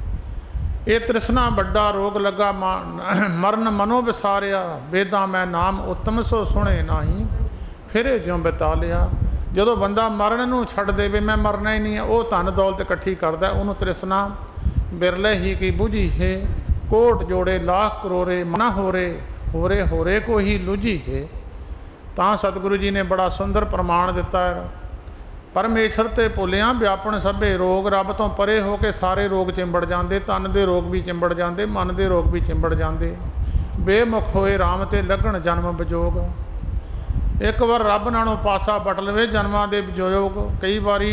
A: ये तृष्णा बड़ा रोग लगा, मरण मनो विसारिया, वेदां मैं नाम उत्तम सो सुने नाही, फिरे ज्यों बिता लिया। जदों बंदा मरण नूं छड्ड देवे, मैं मरना ही नहीं है, वो धन दौलत इकट्ठी करदा, उहनूं तृष्णा बिरले ही की बुझी है। कोट जोड़े लाख करोड़े मना होरे, होरे होरे को ही लुझी है। तां सतगुरु जी ने बड़ा सुंदर प्रमाण दिता है, परमेश्वर ते भुलिया व्यापन सभे रोग, रब तो परे हो के सारे रोग चिंबड़ जाते, तन दे रोग भी चिंबड़ जाते, मन दे रोग भी चिंबड़ जाते। बेमुख होए राम ते लगन जन्म विजोग। एक बार रब नालों पासा बट लवे जन्मां दे विजोग। कई बारी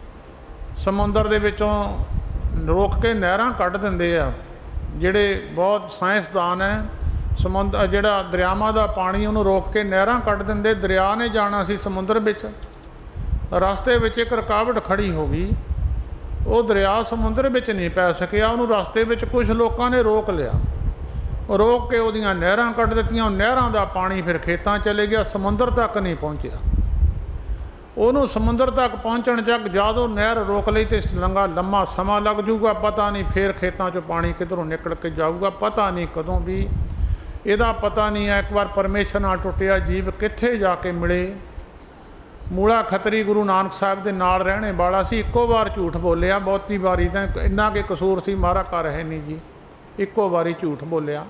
A: समुंदर दे विचों रोक के नहरां कढ़ दिंदे आ, जिहड़े बहुत साइंसदान है। समुंदर जिहड़ा दरियावां दा पानी उहनूं रोक के नहरां कढ़ दिंदे। दरिया ने जाना सी समुंदर विच, रास्ते विच एक रुकावट खड़ी हो गई, वो दरिया समुंदर विच नहीं पै सकिया, उहनूं रास्ते विच कुछ लोगों ने रोक लिया, रोक के उहदियां नहरां कढ़ दित्तियां। नहरां दा पानी फिर खेतां चले गया, समुंदर तक नहीं पहुँचिया। उहनूं समुंदर तक पहुँचण तक जदों नहर रोक लई ते लंगा लम्मा समा लग जूगा, पता नहीं फिर खेतां चों पानी किधरों निकल के जाऊगा, पता नहीं कदों भी, इहदा पता नहीं है। एक बार परमेश्वर नाल टुटिया जीव कित्थे जाके मिले। मूला खतरी गुरु नानक साहब के नाल रहने वाला सी, इक्को बार झूठ बोलिया, बहुती बारी तो इन्ना के कसूर सी, मारा घर है नहीं जी, इक्को बारी झूठ बोलिया।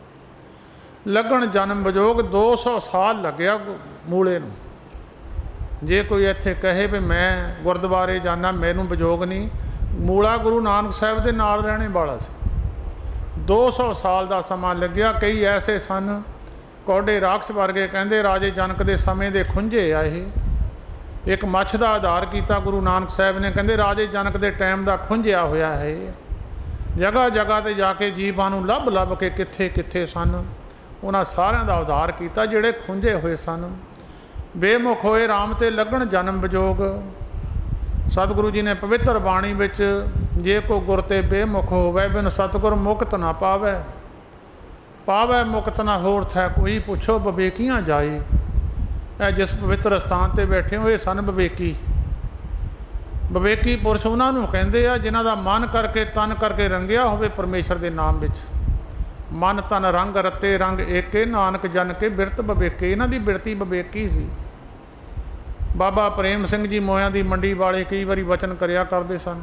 A: लगन जन्म विजोग, दो सौ साल लग्या मूले नूं। जे कोई इत्थे कहे भी मैं गुरुद्वारे जाना मैनूं विजोग नहीं, मूला गुरु नानक साहब के नाल रहने वाला सी। दो सौ साल का समा लग्या। कई ऐसे सन कौडे राक्षस वर्गे, कहते राजे जनक के समय के खुंझे आ ये। एक मੱਛ का आधार किया गुरु नानक साहब ने, कहते राजे जनक के टाइम का खुंझिया होया है। जगह जगह पर जाके जीवां नूं लभ लभ के कित्थे कित्थे सन, उन्हां सारियां दा उद्धार किया जिहड़े खुंझे हुए सन। बेमुख होए राम ते लगन जन्म विजोग। सतगुरु जी ने पवित्र बाणी विच, जे को गुर ते बेमुख होवे, बिन सतगुर मुक्त ना पावै, पावै मुक्त ना होर थै कोई, पुछो विवेकियां जाए। ए जिस पवित्र स्थान ते बैठे हो, ये सन विवेकी। विवेकी पुरुष उन्होंने कहते हैं जिन्हों का मन करके तन करके रंगिया होवे परमेश्वर के नाम विच। मन तन रंग रते रंग एके, नानक जन के बिरत विवेके। इन्हां दी बिरती विवेकी सी। बाबा प्रेम सिंह जी मोया की मंडी वाले कई बारी वचन करिया करते सन।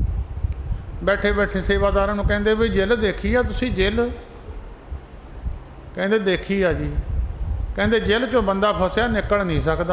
A: बैठे बैठे सेवादारां नूं कहंदे भी जिल देखी आ तुसीं? जिल कहंदे देखी आ जी। कहंदे जिल चों बंदा फसिया निकल नहीं सकता,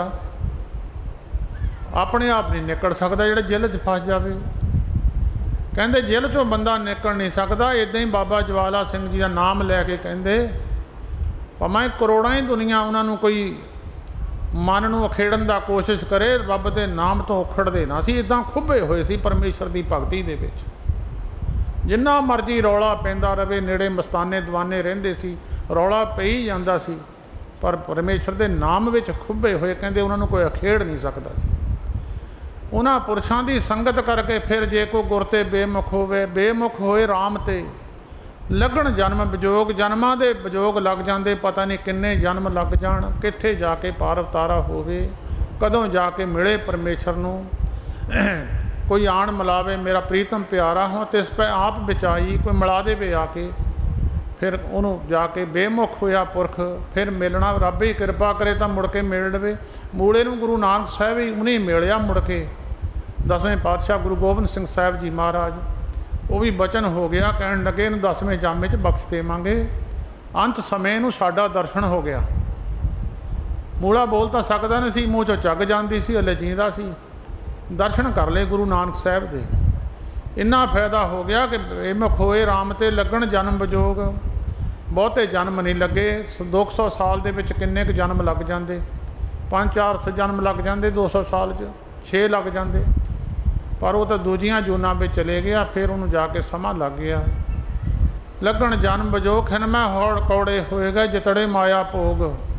A: अपने आप नहीं निकल सकता जिहड़ा जिल च फस जावे। कहंदे जिल चों बंदा निकल नहीं सकता। इदां ही बाबा ज्वाला सिंह जी का नाम लैके कहंदे भावें करोड़ां ही दुनिया उन्होंने कोई मन नूं अखेड़न दा कोशिश करे, रब दे नाम तो उखड़दे ना सी। इदां खुब्बे होए सी परमेश्वर दी भगती दे विच। जिन्ना मर्जी रौला पैंदा रवे, नेड़े मस्ताने दवाने रहिंदे सी, रौला पई जांदा सी, पर परमेश्वर दे नाम विच खुब्बे होए कहंदे उन्हां नूं कोई अखेड़ नहीं सकदा सी। उन्हां पुरशां दी संगत करके फिर जे कोई गुर ते बेमुख होवे, बेमुख होए राम ते लगन जन्म विजोग, जन्मां दे विजोग लग जांदे, पता नहीं किन्ने जन्म लग जाण, कित्थे जाके पार अवतारा होवे, कदों जाके मिले परमेश्वर नूं। कोई आण मिलावे मेरा प्रीतम प्यारा हो, तिस पै आप बिचाई, कोई मिला देवे आके, फिर उन्होंने जाके बेमुख होया पुरख, फिर मिलना रब ही कृपा करे तो मुड़ के मिल लवे। मूले नूं गुरु नानक साहिब ही उन्हें मिलिया मुड़ के, दसवें पातशाह गुरु गोबिंद सिंह साहिब जी महाराज, वो भी बचन हो गया, कहन लगे इहनूं दसवें जामे च बख्श देवांगे, अंत समय नूं साडा दर्शन हो गया। मूला बोल तो सकदा नहीं सी, मूँह चों चग जांदी सी, हले जींदा सी, दर्शन कर ले गुरु नानक साहिब दे। इन्ना फायदा हो गया कि बेमुख होए राम ते लगन जन्म विजोग, बहुते जन्म नहीं लगे। दो सौ साल दे विच किन्ने क जन्म लग जांदे, पाँच चार सौ जन्म लग जांदे, दो सौ साल च छे लग जांदे, पर वो तो दूजियां जूनां में चले गया, फिर उन्होंने जाके समा लग गया। लगन जन्म विजोग, खिनमै होड़ कौड़े होएगा जितड़े माया भोग।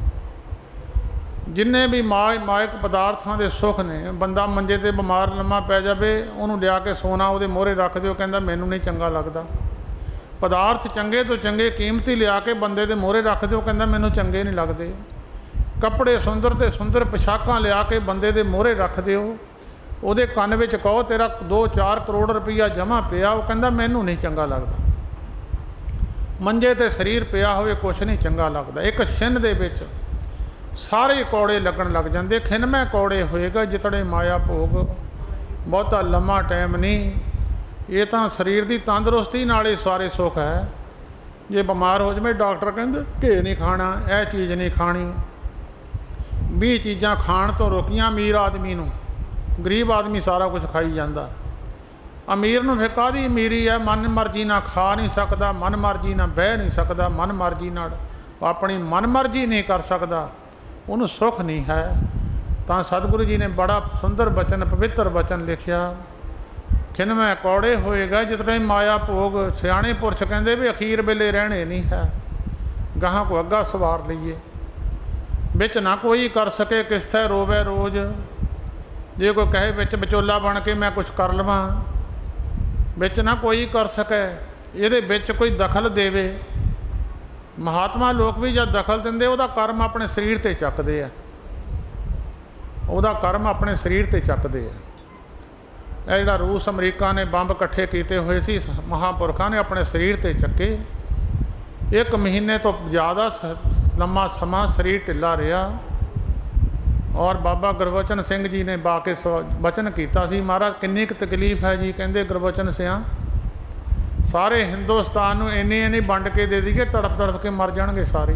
A: जिन्ने भी माय मायक पदार्थां दे सुख ने, बंदा मंजे ते बीमार लम्मा पै जावे, उन्होंने लिया के सोना उहदे मोहरे रख दिओ, कहंदा मैनूं नहीं चंगा लगदा। पदार्थ चंगे तो चंगे कीमती लिया के बंदे दे मोहरे रख दिओ, कहंदा मैनूं चंगे नहीं लगदे। कपड़े सुंदर ते सुंदर पोशाकां लिया के बंदे दे मोहरे रख दिओ, ਉਹਦੇ ਕੰਨ ਵਿੱਚ ਕਹੋ तेरा दो चार करोड़ रुपया जमा पिया, वो कहता मैनू नहीं चंगा लगता। मंजे ते शरीर पिया होवे कुछ नहीं चंगा लगता। एक छिन दे विच सारे कौड़े लगन लग जाते। खिनमै कौड़े होएगा जितड़े माया भोग। बहुता लम्मा टाइम नहीं, ये तो शरीर की तंदुरुस्ती नाल ही सारे सुख है। जे बीमार हो जाए डॉक्टर कहते घे नहीं खाना, यह चीज़ नहीं खानी, भी चीज़ां खाण तो रोकियां अमीर आदमी नूं। गरीब आदमी सारा कुछ खाई जाता। अमीर नूं फिर काहदी अमीरी है, मन मर्जी ना खा नहीं सकता, मन मर्जी ना बह नहीं सकता, मन मर्जी नाल अपनी मन मर्जी नहीं कर सकता, उन्होंने सुख नहीं है। तो सतगुरु जी ने बड़ा सुंदर बचन, पवित्र बचन लिखिया, खिनमै कौड़े होएगा जितने माया भोग। सियाणे पुरश कहते भी अखीर वेले रहने नहीं है, गाहां को अग्गा सवार लीए। बिच ना कोई कर सके किस्ते रोवे रोज़। जे कोई कहे बिच विचोला बन के मैं कुछ कर लवां, बिच ना कोई कर सके, ये बिच कोई दखल देवे। महात्मा लोग भी जब दखल देंदे उहदा कर्म अपने शरीर ते चकदे आ, उहदा कर्म अपने शरीर ते चकदे आ। यह जिहड़ा रूस अमरीका ने बंब इकट्ठे किए हुए सी, महापुरखों ने अपने शरीर ते चक्के। एक महीने तो ज़्यादा लम्मा समा शरीर ढिला रहा। और बाबा गुरबचन सिंह जी ने बाके बचन किया सी, महाराज किन्नी क तकलीफ है जी। कहते गुरबचन सिंह सारे हिंदुस्तान नूं इन्नी इन्नी वंड के दे दीए, तड़प तड़प के मर जाणगे सारे।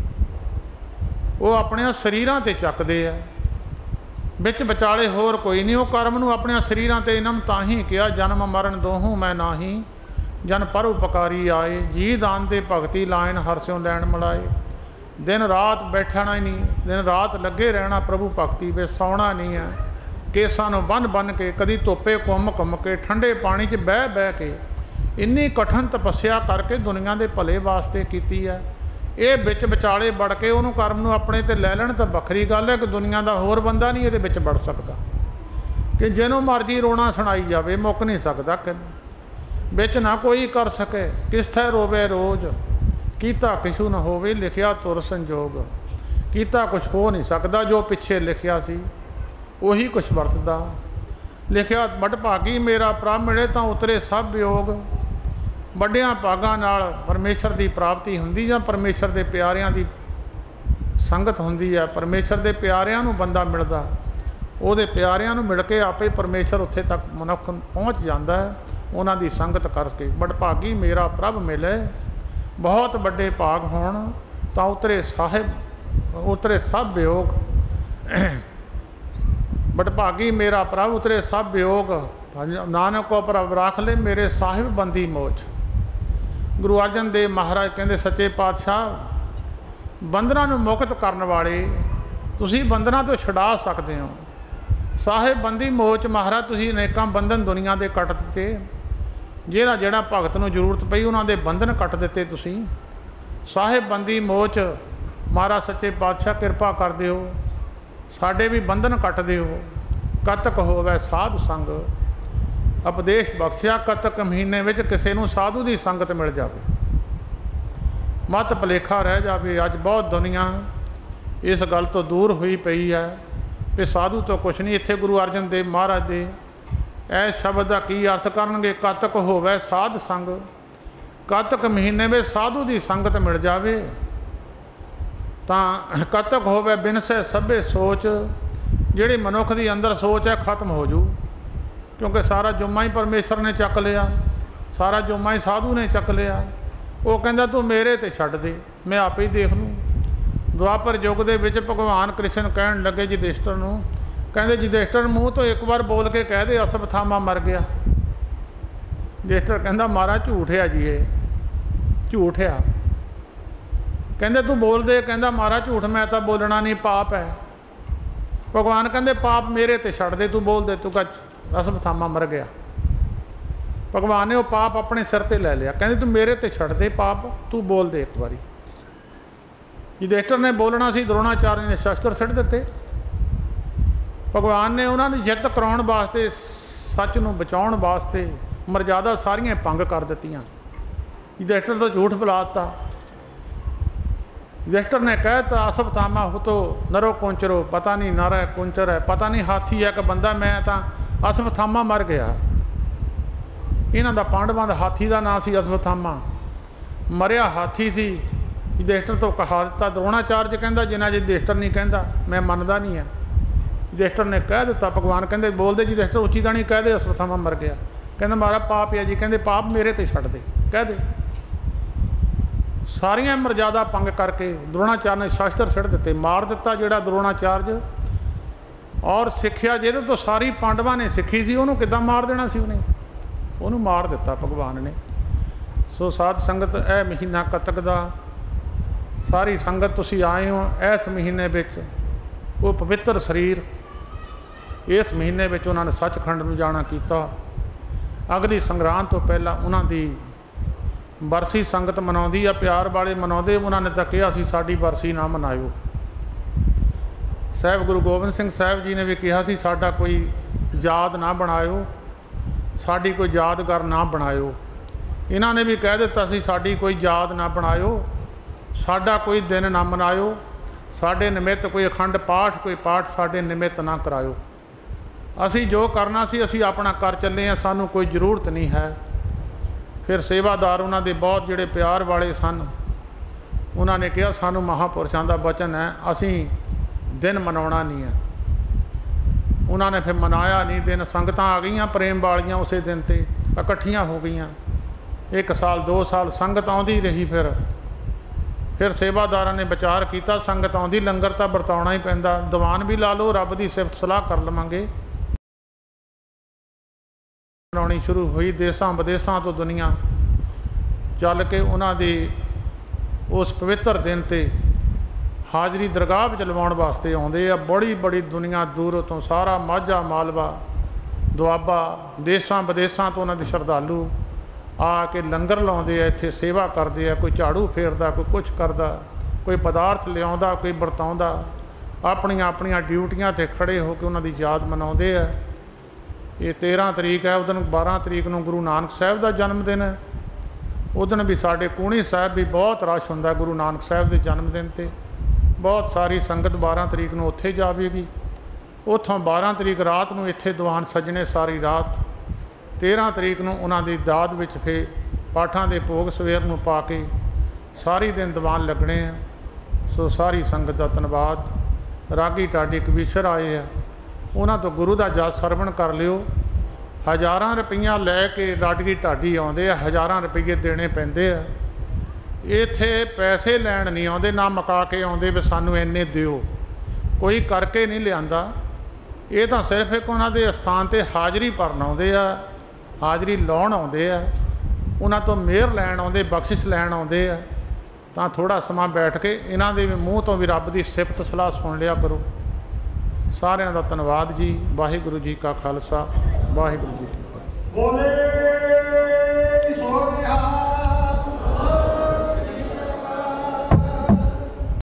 A: वो अपने शरीरां ते चकदे आ, बिच विचाले होर कोई नहीं। वो कर्म नूं अपने शरीरां ते इन्हां नूं तां ही किया, जन्म मरण दोहूं मैं नाही, जन पर उपकारी आए। जी दान दे भगती लाइन हर स्यों लैण मिलाए। दिन रात बैठना ही नहीं, दिन रात लगे रहना प्रभु भगती वे, सौना नहीं है। केसां नूं बन बन के, कदी धुप्पे घुम घुम के, ठंडे पानी च बह बह के, इन्नी कठिन तपस्या करके दुनिया के भले वास्ते कीती है। ये बिच विचाले वड़ के उन्होंने कर्म नूं अपने ते लै लैण तो वखरी गल है कि दुनिया का होर बंदा नहीं ये बिच वड़ सकता, कि जिन्हों मर्जी रोना सुनाई जाए मुक नहीं सकता, बिच ना कोई कर सके किस्थे रोवे रोज़। कीता किशू न होवे लिखिया तुर संजोग। कीता कुछ हो नहीं सकता, जो पिछे लिखिया सी उही कुछ वरतदा। लिखिया बड़ भागी मेरा प्रभ मिले तो उतरे सब वियोग। वड्डियां भागां नाल परमेश्वर की प्राप्ति हुंदी जां परमेश्वर के प्यारियां की संगत हुंदी है। परमेश्वर के प्यारियां नूं बंदा मिलदा, उहदे प्यारियां नूं मिल के आपे परमेश्वर उत्थे तक मनुख पहुँच जाता है, उन्हां दी संगत करके। बड़ भागी मेरा प्रभ मिले, बहुत बड़े भाग होण तो उतरे साहिब उतरे सब वियोग। बड़ भागी मेरा प्रभ उतरे सब वियोग, नानक को प्रभ राख ले मेरे साहिब बंदी मोच। गुरु अर्जन देव महाराज कहते सच्चे पातशाह बंदना नूं मुक्त करन वाले तुसीं बंधना तो छुड़ा सकते हो। साहिब बंदी मोच महाराज तुसीं अनेकां बंधन दुनिया दे कट दिते। ਜਿਹੜਾ ਜਿਹੜਾ भगत नूं जरूरत पई उन्हां दे बंधन कट दिते तुसीं। साहिब बंदी मोच महाराज सच्चे पातशाह किरपा कर दिओ, साडे भी बंधन कट दिओ। कतक होवे साध संग, उपदेश बख्शिया कतक महीने विच किसी नूं साधु की संगत मिल जाए, मत भुलेखा रह जाए। अज बहुत दुनिया इस गल तो दूर हुई पई है कि साधु तो कुछ नहीं। इत्थे गुरु अर्जन देव महाराज दे ऐ शब्द का की अर्थ करनगे, कतक होवे साध संग, कतक महीने में साधु की संगत मिल जाए। तां कतक होवे बिनसे सभे सोच, जिहड़ी मनुख की अंदर सोच है खत्म हो जू, क्योंकि सारा जुम्मा ही परमेश्वर ने चक लिया, सारा जुम्मा ही साधु ने चक लिया। वो कहंदा तू मेरे ते छड्ड दे, मैं आप ही देख लूँ। द्वापर युग दे विच भगवान कृष्ण कहन लगे युधिष्ठिर नूं, कहंदे युधिष्ठिर मूँह तो एक बार बोल के कह दे असवथामा मर गया। युधिष्ठिर कहंदा महाराज झूठ है जी, ये झूठ है। कहंदे तू बोल दे, कहंदा महाराज झूठ मैं तो बोलना नहीं, पाप है। भगवान कहंदे पाप मेरे ते छड्ड दे, तू बोल दे तू कह असवथामा मर गया। भगवान ने वो पाप अपने सिर ते ले लिया, कहंदे तू मेरे ते छड्ड दे पाप, तू बोल दे एक बारी। युधिष्ठिर ने बोलना सी, द्रोणाचार्य ने शस्त्र सिੱਟ दिते। भगवान ने उन्होंने जित कराउण वास्ते, सच नूं बचाउण वास्ते मर्यादा सारियां भंग कर दित्तियां। युधिष्ठिर तो झूठ बुलाता। युधिष्ठिर ने कहता असवथामा हो तो नरो कुंचरो, पता नहीं नर है कुंचर है, पता नहीं हाथी है कि बंदा, मैं तो असवथामा मर गया। इन्हां दा पांडवां दा हाथी का नाम सी असवथामा, मरिया हाथी सी। युधिष्ठिर तो कहा दिता। द्रोणाचार्य कहंदा जिन्ना जे युधिष्ठिर नहीं कहंदा मैं मनदा नहीं है। युधिष्ठिर ने कह दिता। भगवान कहंदे बोल दे युधिष्ठिर, उच्ची दा नहीं कह दे असवथामा मर गया। कहंदा महाराज पाप है जी, कहंदे पाप मेरे ते छड्ड दे, कह दे। सारियां मर्यादा भंग करके द्रोणाचार्य ने शस्त्र सिੱਟ दिते, मार दिता जिहड़ा द्रोणाचार्य। और सिੱਖਿਆ ਜਿਹਦੇ तो सारी पांडवां ने सिੱਖੀ सी, ਉਹਨੂੰ किद्दां मार देना सी, ਉਹਨੇ ਉਹਨੂੰ मार दिता भगवान ने। सो साध संगत ਇਹ महीना कतक दा सारी संगत तुसीं आए हो इस महीने विच, वो पवित्र शरीर इस महीने विच उन्होंने सचखंड में जाना किया। अगली संग्रांद तो पहला उन्होंने बरसी संगत मनाउंदी आ, प्यार वाले मनाउंदे। उन्होंने तो कहा सी साडी बरसी ना मनायो। साहब गुरु गोबिंद सिंह साहब जी ने भी कहा सी साडा कोई याद ना बनायो, साडी कोई यादगार ना बनायो। इन्होंने भी कह दिता सी साडी कोई याद ना बनायो, साडा कोई दिन ना मनायो, साडे निमित्त कोई अखंड पाठ कोई पाठ साडे निमित्त ना करायो। असी जो करना सी असी अपना कर चले हैं, सानू कोई जरूरत नहीं है। फिर सेवादार उन्होंने दे बहुत जिहड़े प्यार वाले सन, उन्होंने कहा सानू महापुरुषों का वचन है असी दिन मनाउणा नहीं है। उन्होंने फिर मनाया नहीं दिन। संगतां आ गईयां प्रेम वालियां उस दिन ते इकट्ठियां हो गईयां। एक साल दो साल संगत आउंदी रही। फिर फिर सेवादारां ने विचार किया संगत आउंदी लंगर तो वरताउणा ही पैंदा, दीवान भी ला लो, रब की सिफत सलाह कर लवांगे। मनाउणी शुरू हुई। देसां विदेसां तो दुनिया चल के उन्हां दी उस पवित्र दिन ते हाज़री दरगाह विच लवाउण वास्ते आउंदे आ। बड़ी बड़ी दुनिया दूरों तो सारा माझा मालवा दुआबा देसां विदेसां तो उन्हां दे श्रद्धालु आके लंगर लाउंदे आ, इत्थे सेवा करदे आ। कोई झाड़ू फेरदा, कोई कुछ करदा, कोई पदार्थ लिआउंदा, कोई वरताउंदा। अपनियां अपनियां ड्यूटियां ते खड़े होकर उन्हां दी याद मनाउंदे आ। ये तेरह तरीक है, उस दिन बारह तरीक नूं गुरु नानक साहब का जन्मदिन है। उस दिन भी साडे कूणी साहब भी बहुत रश हुंदा गुरु नानक साहब के जन्मदिन ते। बहुत सारी संगत बारह तरीक नूं उत्थे जावेगी। उत्थों बारह तरीक रात नूं इत्थे दीवान सजने सारी रात। तेरह तरीक नूं उन्हां दी दाद विच फिर पाठां दे भोग सवेर नूं पा के सारी दिन दीवान लगने हैं। सो सारी संगत का धन्नवाद। रागी टाडी कबीशर आए हैं, उन्हां तो गुरु का जस सरवण कर लिओ। हज़ारां रुपईया लैके रागी टाडी आउंदे आ, हज़ारां रुपये देने पैंदे आ। इत्थे पैसे लैण नहीं आउंदे, ना मका के आउंदे भी सानू इन्ने दिओ, कोई करके नहीं लिआंदा। ये तो सिर्फ एक उन्हां दे स्थान ते हाज़री भरन आउंदे आ, हाज़री लाउण आउंदे आ। उन्हां तो मेहर लैण आउंदे, बख्शिश लैण आउंदे आ। ਤਾਂ ਥੋੜ੍ਹਾ ਸਮਾਂ ਬੈਠ ਕੇ ਇਹਨਾਂ ਦੇ ਵੀ ਮੂੰਹ ਤੋਂ ਵੀ ਰੱਬ ਦੀ ਸਿਫਤ ਸਲਾਹ ਸੁਣ ਲਿਆ ਕਰੋ। ਸਾਰਿਆਂ ਦਾ ਧੰਨਵਾਦ ਜੀ। ਵਾਹਿਗੁਰੂ ਜੀ ਕਾ ਖਾਲਸਾ, ਵਾਹਿਗੁਰੂ ਜੀ ਕੀ ਫਤਿਹ।
B: ਬੋਲੇ ਸੋ ਨਿਹਾਲ।